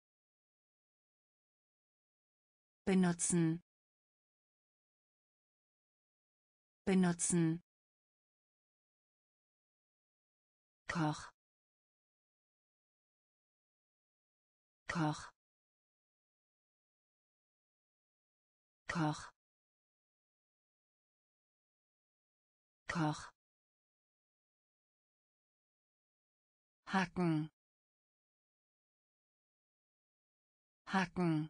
benutzen, benutzen, Koch, Koch, Koch, Koch, hacken, hacken,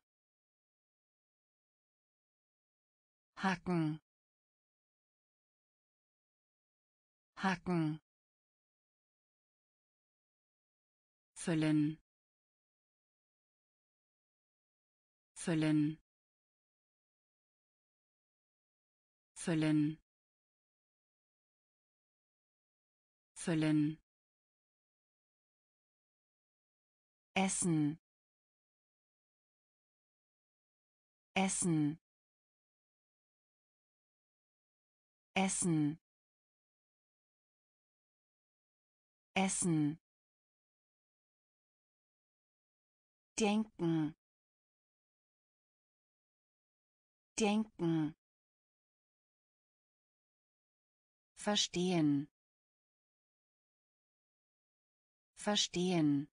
hacken, hacken, füllen, füllen, füllen, füllen, essen, essen, essen, essen, denken, denken, verstehen, verstehen,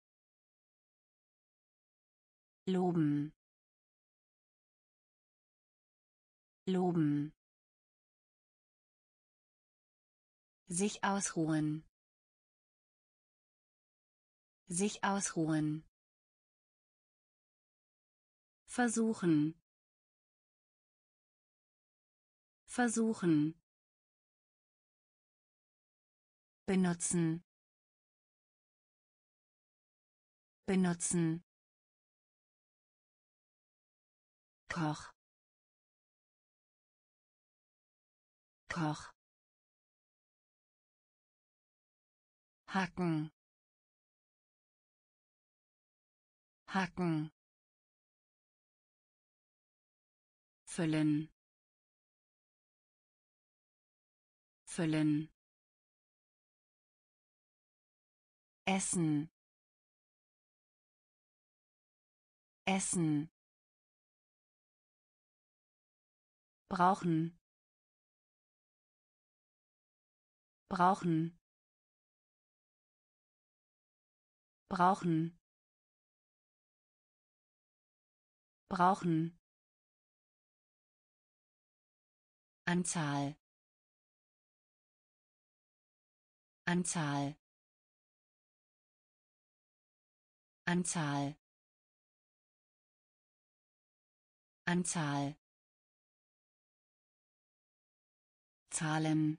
loben, loben, sich ausruhen, sich ausruhen, versuchen, versuchen, benutzen, benutzen, Koch, Koch, hacken, hacken, füllen, füllen, essen, essen, brauchen, brauchen, brauchen, brauchen, Anzahl, Anzahl, Anzahl, Anzahl, Zahlen,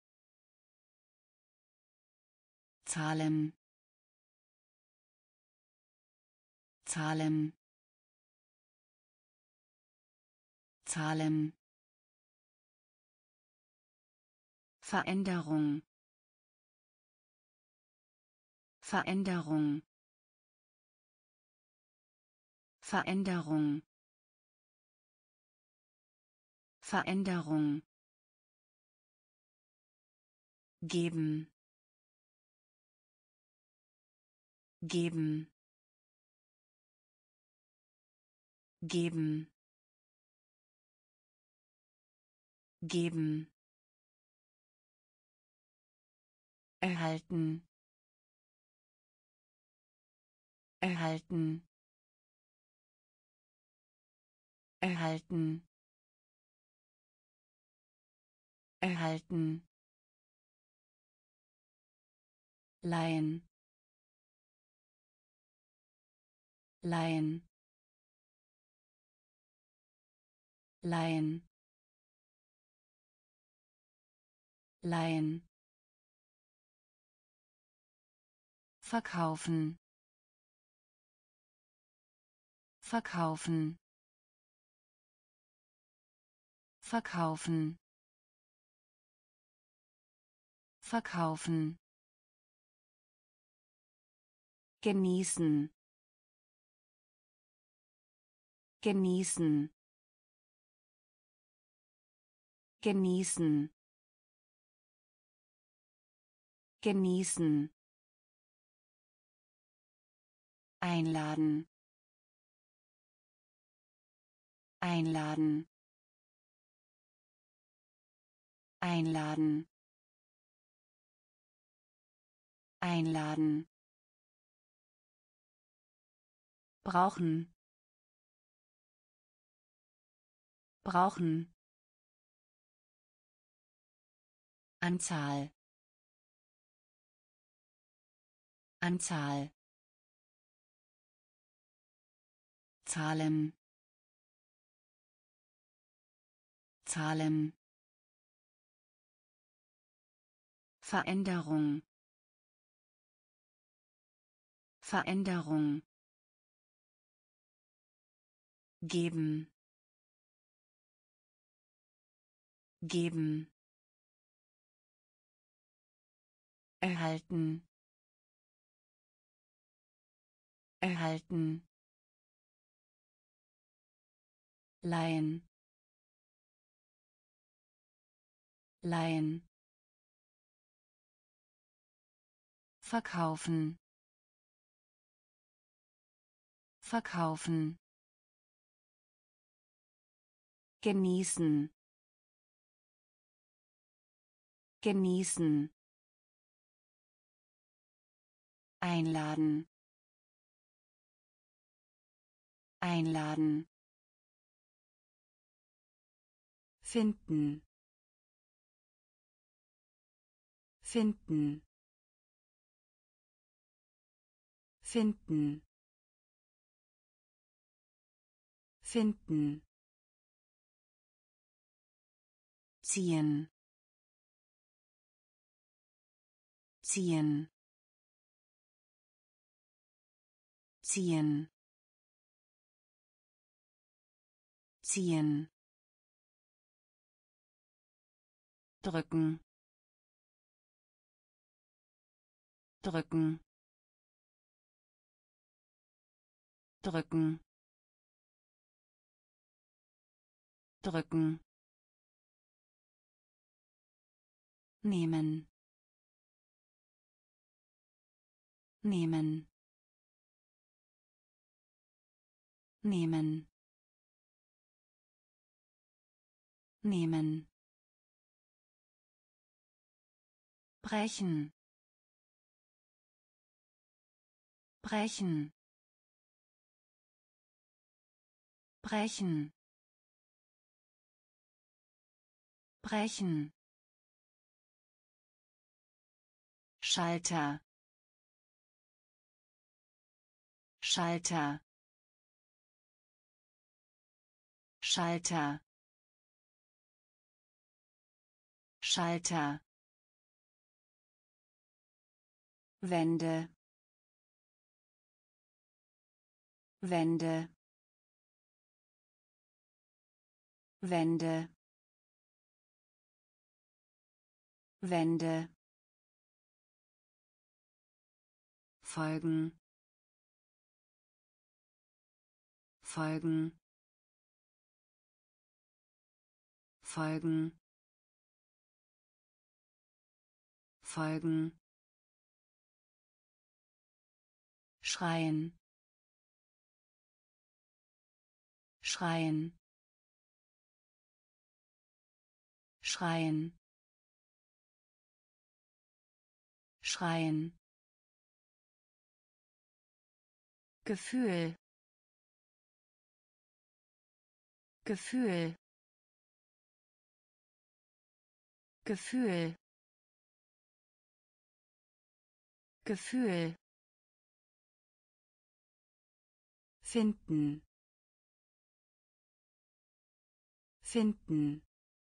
Zahlen, Zahlen, Zahlen, Veränderung, Veränderung, Veränderung, Veränderung, geben, geben, geben, geben, erhalten, erhalten, erhalten, erhalten, leihen, leihen, leihen, leihen, verkaufen, verkaufen, verkaufen verkaufen genießen genießen genießen genießen einladen einladen einladen einladen brauchen brauchen Anzahl Anzahl Zahlen Zahlen Veränderung Veränderung geben geben erhalten erhalten leihen leihen verkaufen verkaufen genießen genießen einladen einladen finden finden finden finden ziehen ziehen ziehen ziehen drücken drücken drücken drücken nehmen nehmen nehmen nehmen brechen brechen brechen brechen Schalter Schalter Schalter Schalter Wände Wände Wände Wände folgen folgen folgen folgen schreien schreien schreien schreien Gefühl Gefühl Gefühl Gefühl finden finden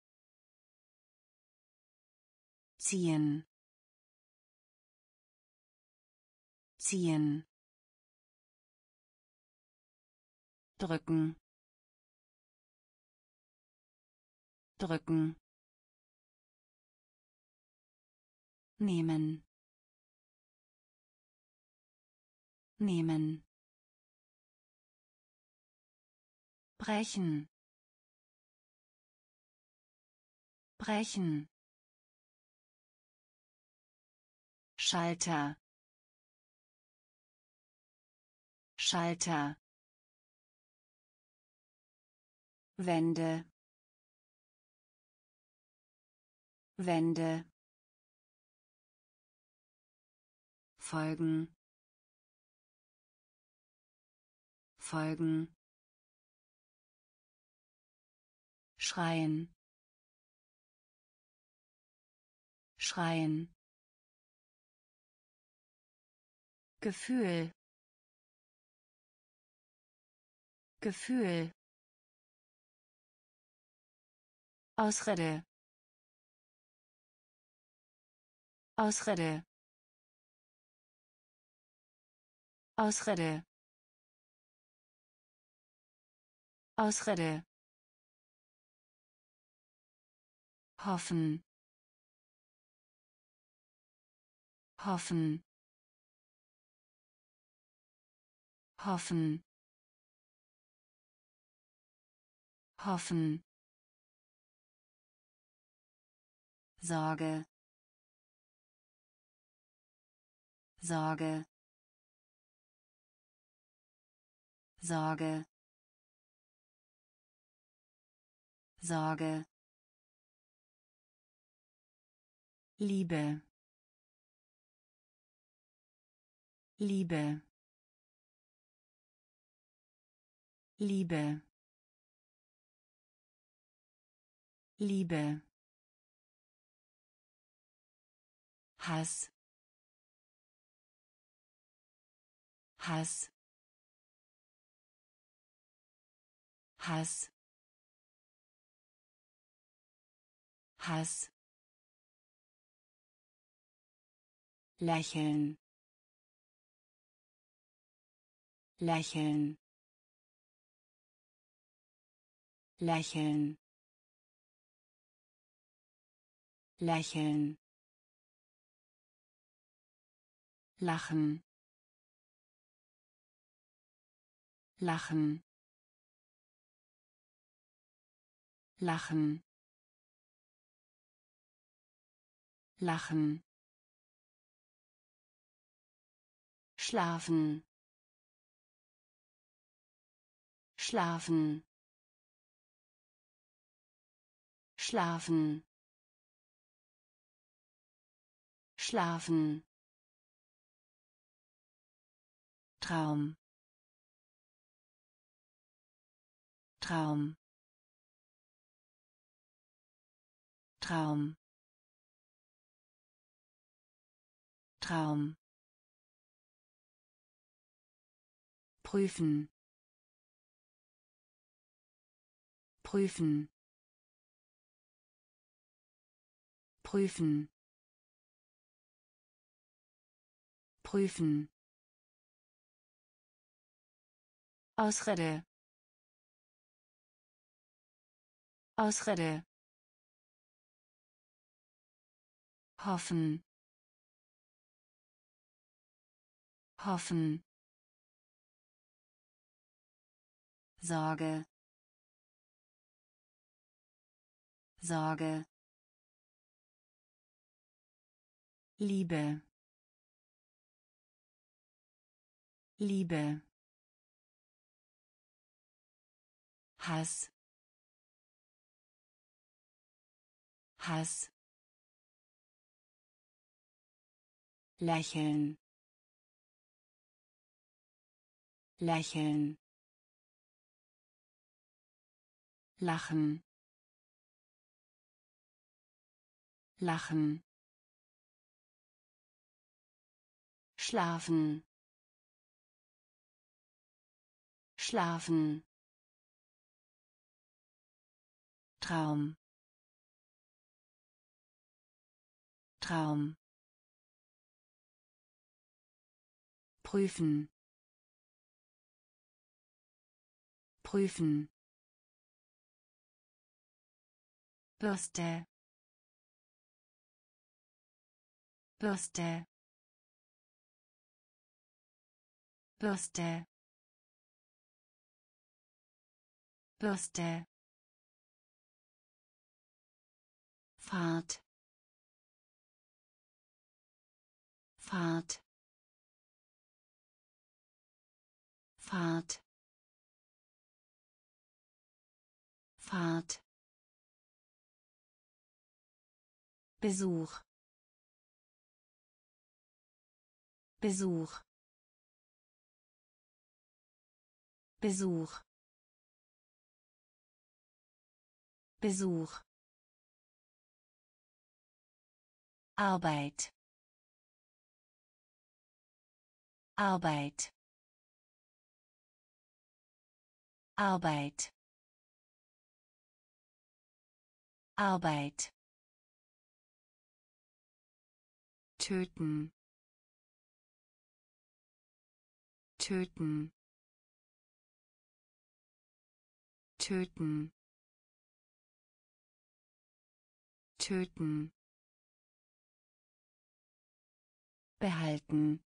ziehen ziehen drücken drücken, nehmen, nehmen, brechen, brechen, Schalter, Schalter, Wände, Wände, folgen, folgen, schreien, schreien, Gefühl, Gefühl, Ausrede, Ausrede, Ausrede, Ausrede, hoffen, hoffen, hoffen, hoffen, Sorge, Sorge, Sorge, Sorge, Liebe, Liebe, Liebe, Liebe, Hass, Hass, Hass, Hass, lächeln, lächeln, lächeln, lächeln, lachen, lachen, lachen, lachen, schlafen, schlafen, schlafen, schlafen, Traum, Traum, Traum, Traum, prüfen, prüfen, prüfen, prüfen, Ausrede, Ausrede, hoffen, hoffen, Sorge, Sorge, Liebe, Liebe, Hass, Hass, lächeln, lächeln, lachen, lachen, schlafen, schlafen, Traum, Traum, prüfen, prüfen, Bürste Bürste Bürste Bürste Fahrt Fahrt Fahrt Fahrt Besuch Besuch Besuch Besuch Arbeit Arbeit Arbeit Arbeit töten töten töten töten behalten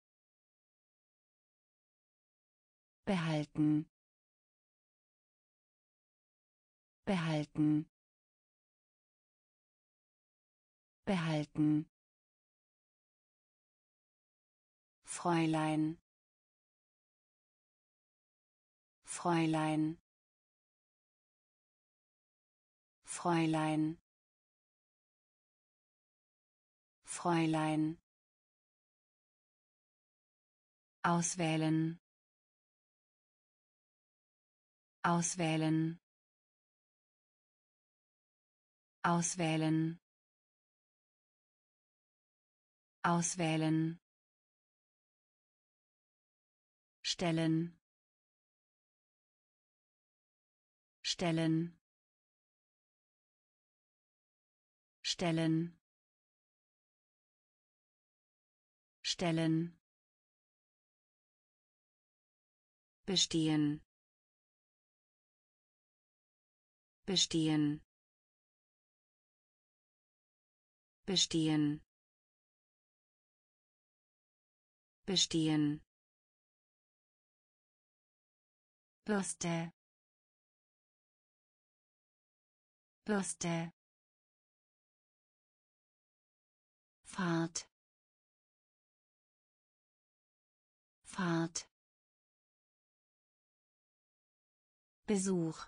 behalten behalten behalten Fräulein Fräulein Fräulein Fräulein auswählen auswählen auswählen auswählen stellen stellen stellen stellen bestehen bestehen bestehen bestehen Bürste Bürste Fahrt Fahrt Besuch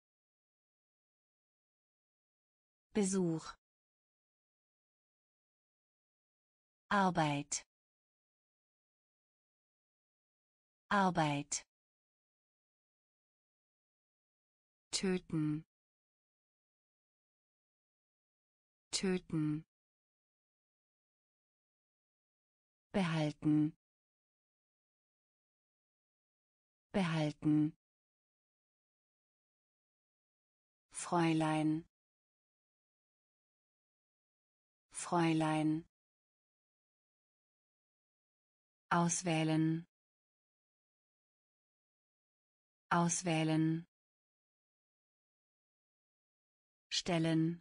Besuch Arbeit Arbeit töten töten behalten behalten Fräulein Fräulein auswählen auswählen stellen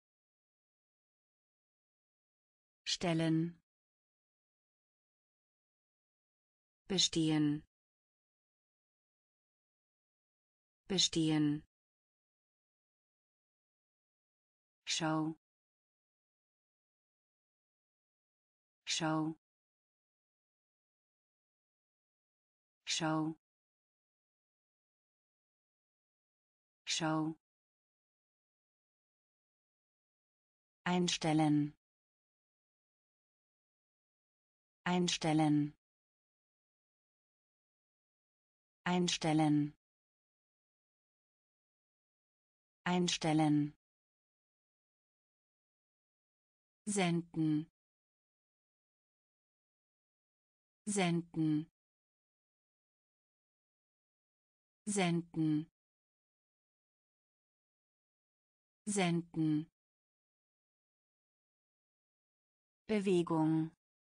stellen bestehen bestehen Schau Schau Schau Schau einstellen einstellen einstellen einstellen senden senden senden senden Bewegung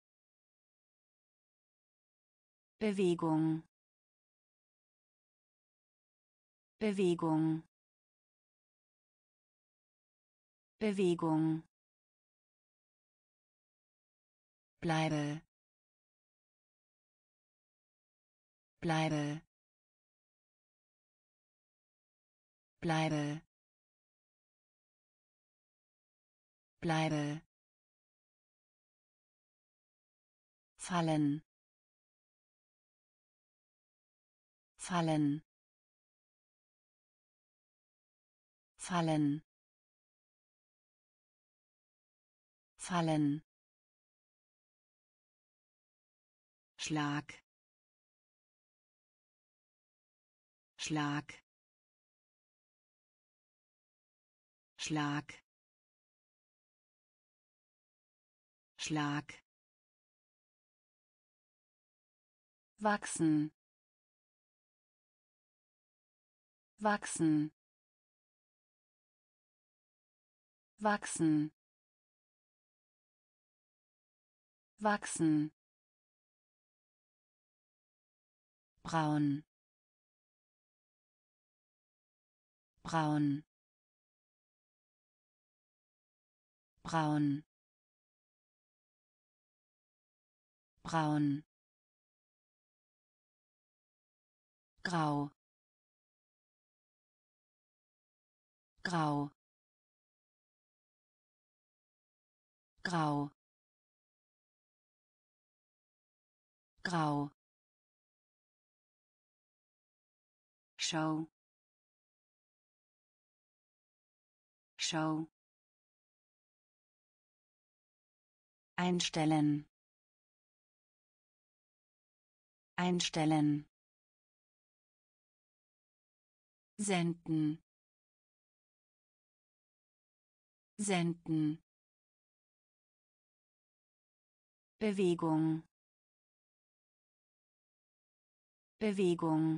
Bewegung Bewegung Bewegung. Bleibe. Bleibe. Bleibe. Bleibe. Fallen. Fallen. Fallen. Fallen. Schlag. Schlag. Schlag. Schlag. Wachsen. Wachsen. Wachsen. Wachsen. Braun. Braun. Braun. Braun. Grau. Grau. Grau. Grau. Schau. Schau. Einstellen. Einstellen. Senden. Senden. Bewegung. Bewegung.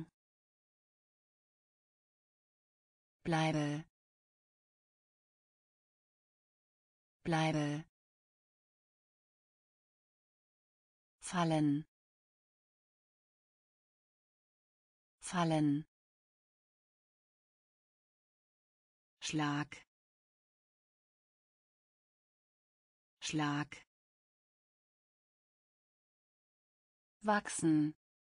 Bleibe. Bleibe. Fallen. Fallen. Schlag. Schlag. Wachsen.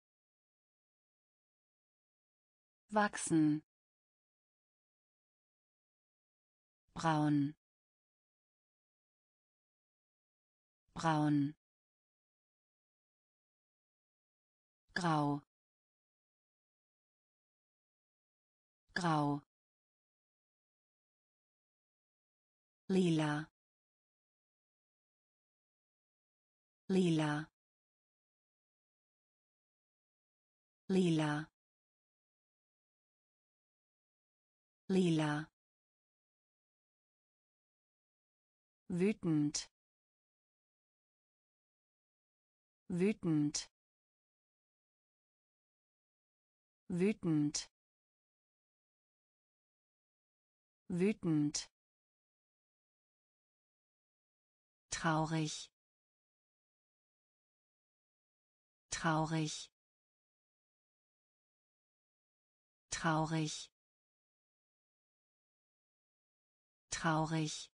Wachsen. Braun. Braun. Grau. Grau. Lila. Lila. Lila. Lila. Wütend. Wütend. Wütend. Wütend. Traurig. Traurig. Traurig. Traurig.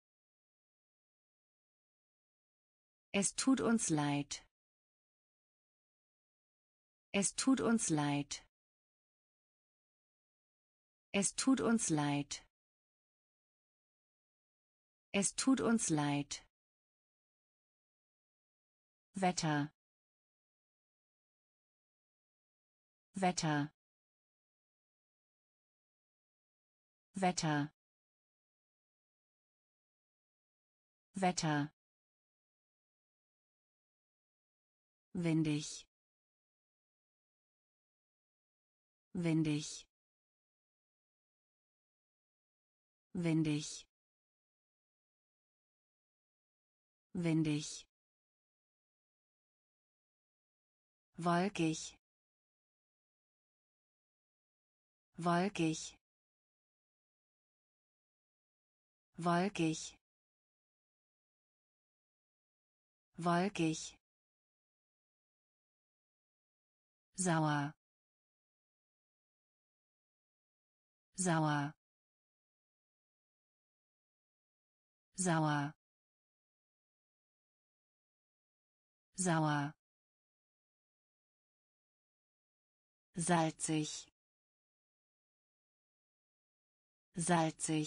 Es tut uns leid. Es tut uns leid. Es tut uns leid. Es tut uns leid. Wetter. Wetter. Wetter. Wetter. Windig. Windig. Windig. Windig. Wolkig. Wolkig. Wolkig. Wolkig. Sauer. Sauer. sauer, sauer, salzig, salzig,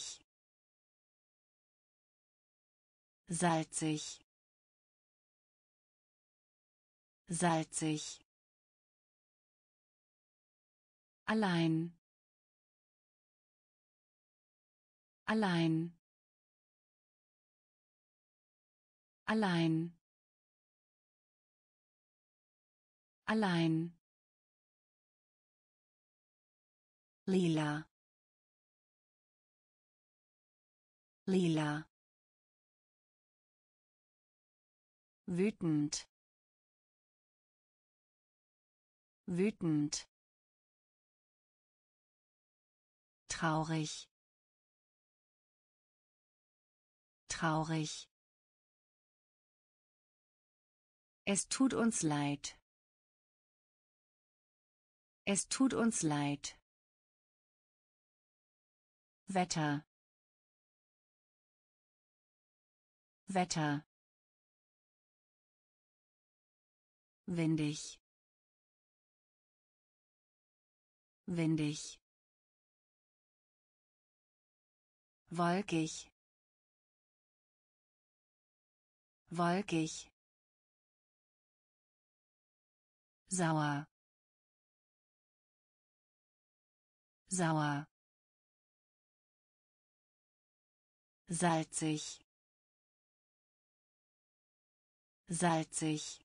salzig, salzig, allein, allein, allein, allein, lila, lila, wütend, wütend, traurig, traurig. Es tut uns leid. Es tut uns leid. Wetter. Wetter. Windig. Windig. Wolkig. Wolkig. Sauer. Sauer. Salzig. Salzig.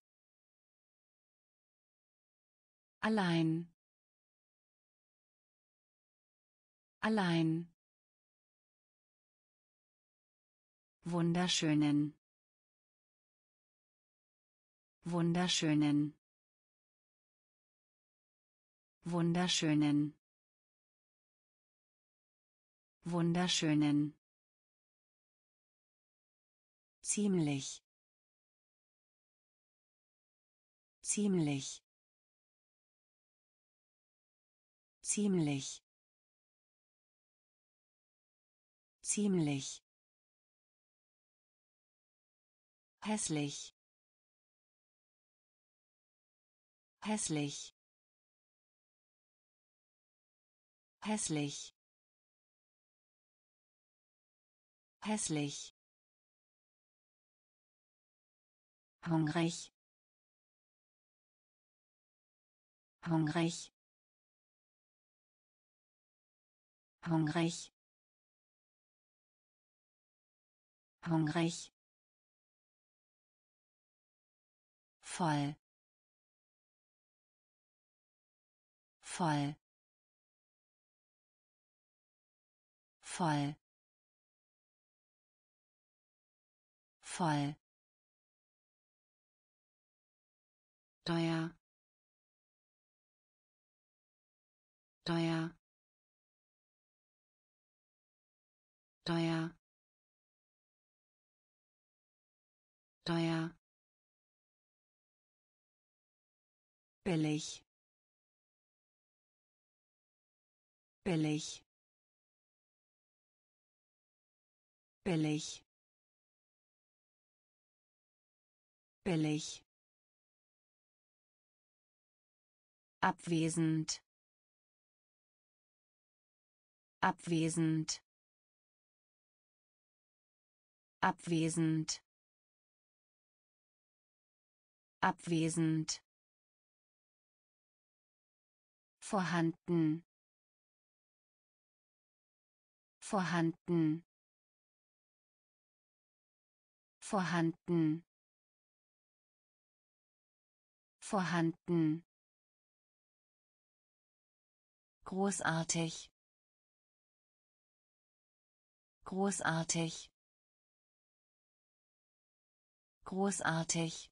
Allein. Allein. Wunderschönen. Wunderschönen. Wunderschönen. Wunderschönen. Ziemlich. Ziemlich. Ziemlich. Ziemlich. Hässlich. Hässlich. Hässlich. Hässlich. Hungrig. Hungrig. Hungrig. Hungrig. Voll. Voll. Voll. Voll. Teuer. Teuer. Teuer. Teuer. Billig. Billig. Billig. Billig. Abwesend. Abwesend. Abwesend. Abwesend. Vorhanden. Vorhanden. Vorhanden. Vorhanden. Großartig. Großartig. Großartig.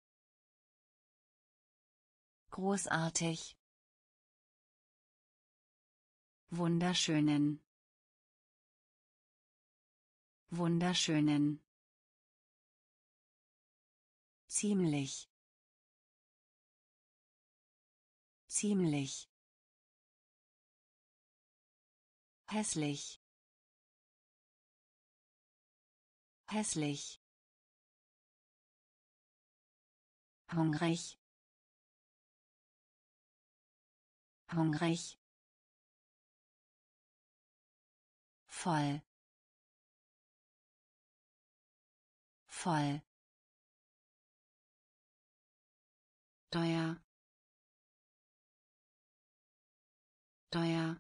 Großartig. Wunderschönen. Wunderschönen. Ziemlich. Ziemlich. Hässlich. hässlich, hungrig, hungrig, voll, voll, teuer, teuer,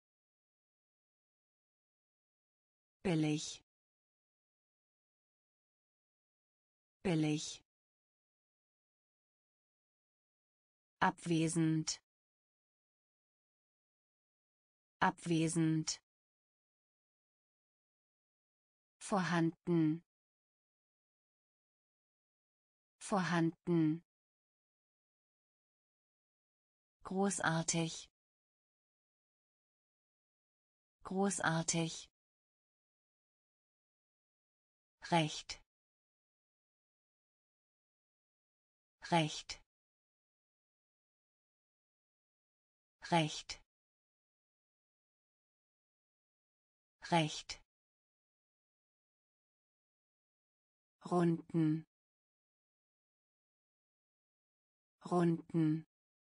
billig, billig, abwesend, abwesend, vorhanden, vorhanden, großartig, großartig, recht, recht, recht, recht, runden, runden,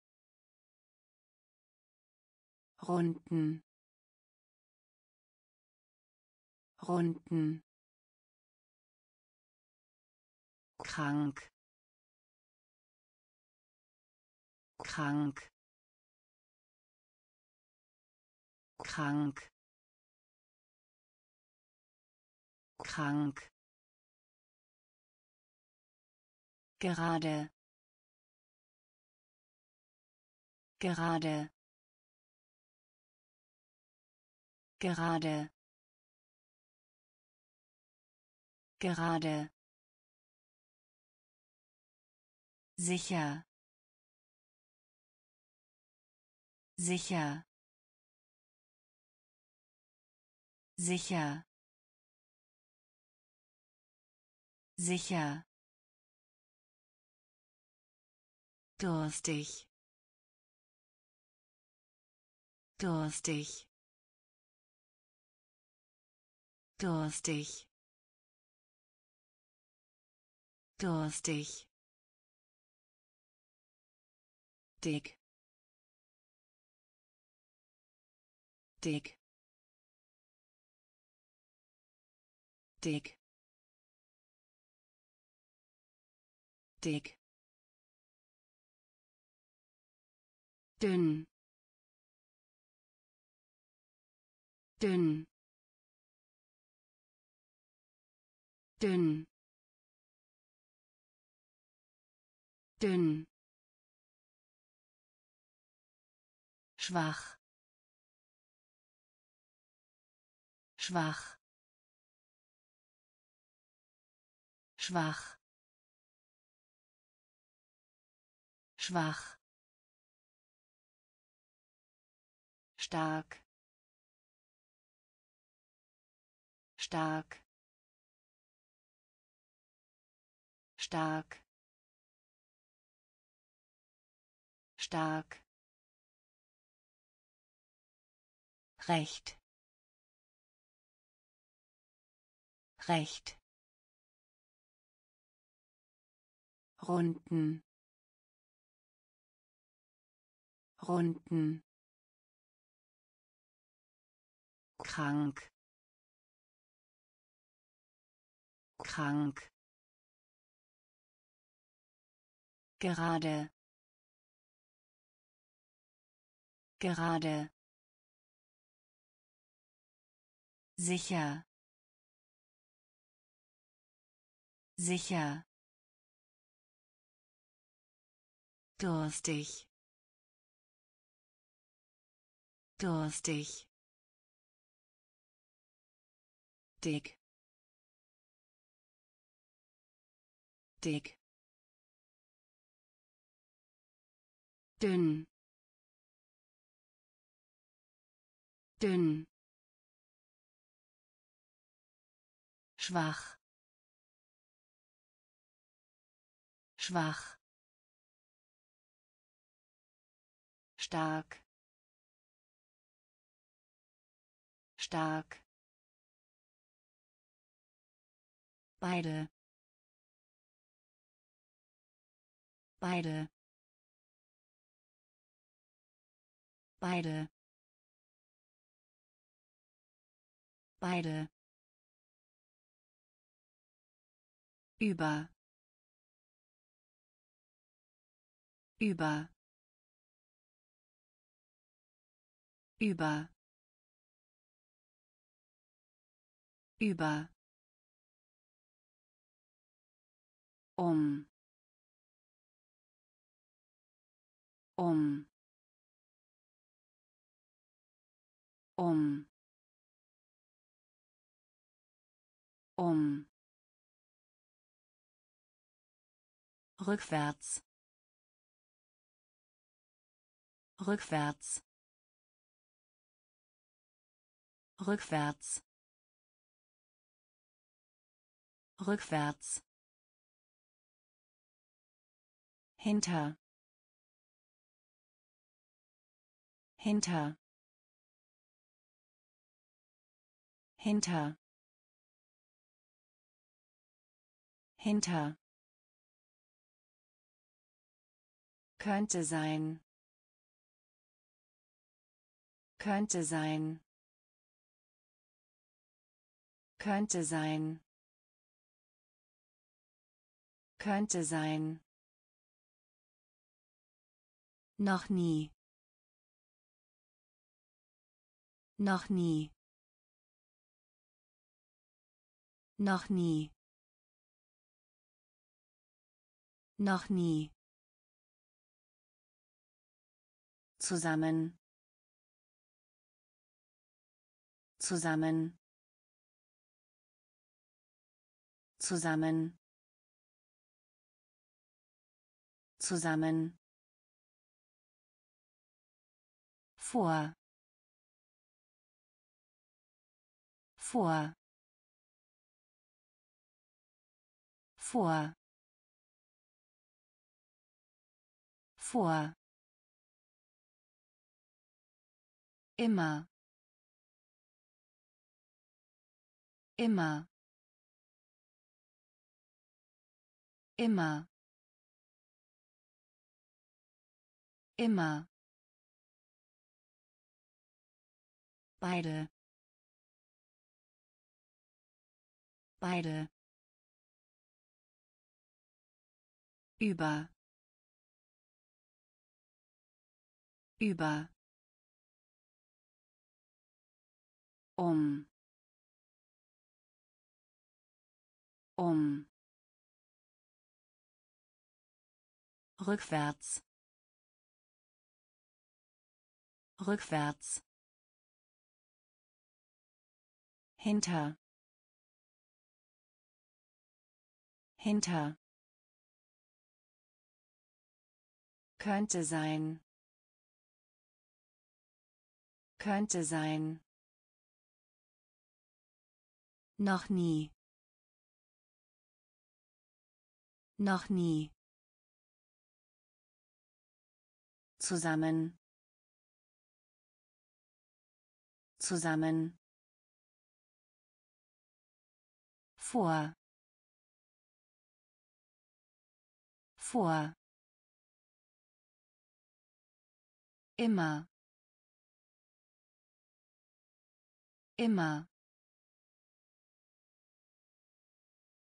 runden, runden, krank, krank, krank, krank, gerade, gerade, gerade, gerade, sicher, sicher, sicher, sicher, durstig, durstig, durstig, durstig, dick, dick, dick, dick, dünn, dünn, dünn, dünn, schwach, schwach, schwach, schwach, stark, stark, stark, stark, recht, recht, runden, runden, krank, krank, gerade, gerade, sicher, sicher, durstig, durstig, dick, dick, dünn, dünn, schwach, schwach, stark, stark, beide, beide, beide, beide, über, über, über, über, um, um, um, um, rückwärts, rückwärts, rückwärts, rückwärts, hinter, hinter, hinter, hinter, könnte sein, könnte sein, könnte sein, könnte sein, noch nie, noch nie, noch nie, noch nie, zusammen, zusammen, zusammen, zusammen, vor, vor, vor, vor, immer, immer, immer, immer, beide, beide, über, über, um, um, rückwärts, rückwärts, hinter, hinter, könnte sein, könnte sein, noch nie, noch nie, zusammen, zusammen, vor, vor, immer, immer,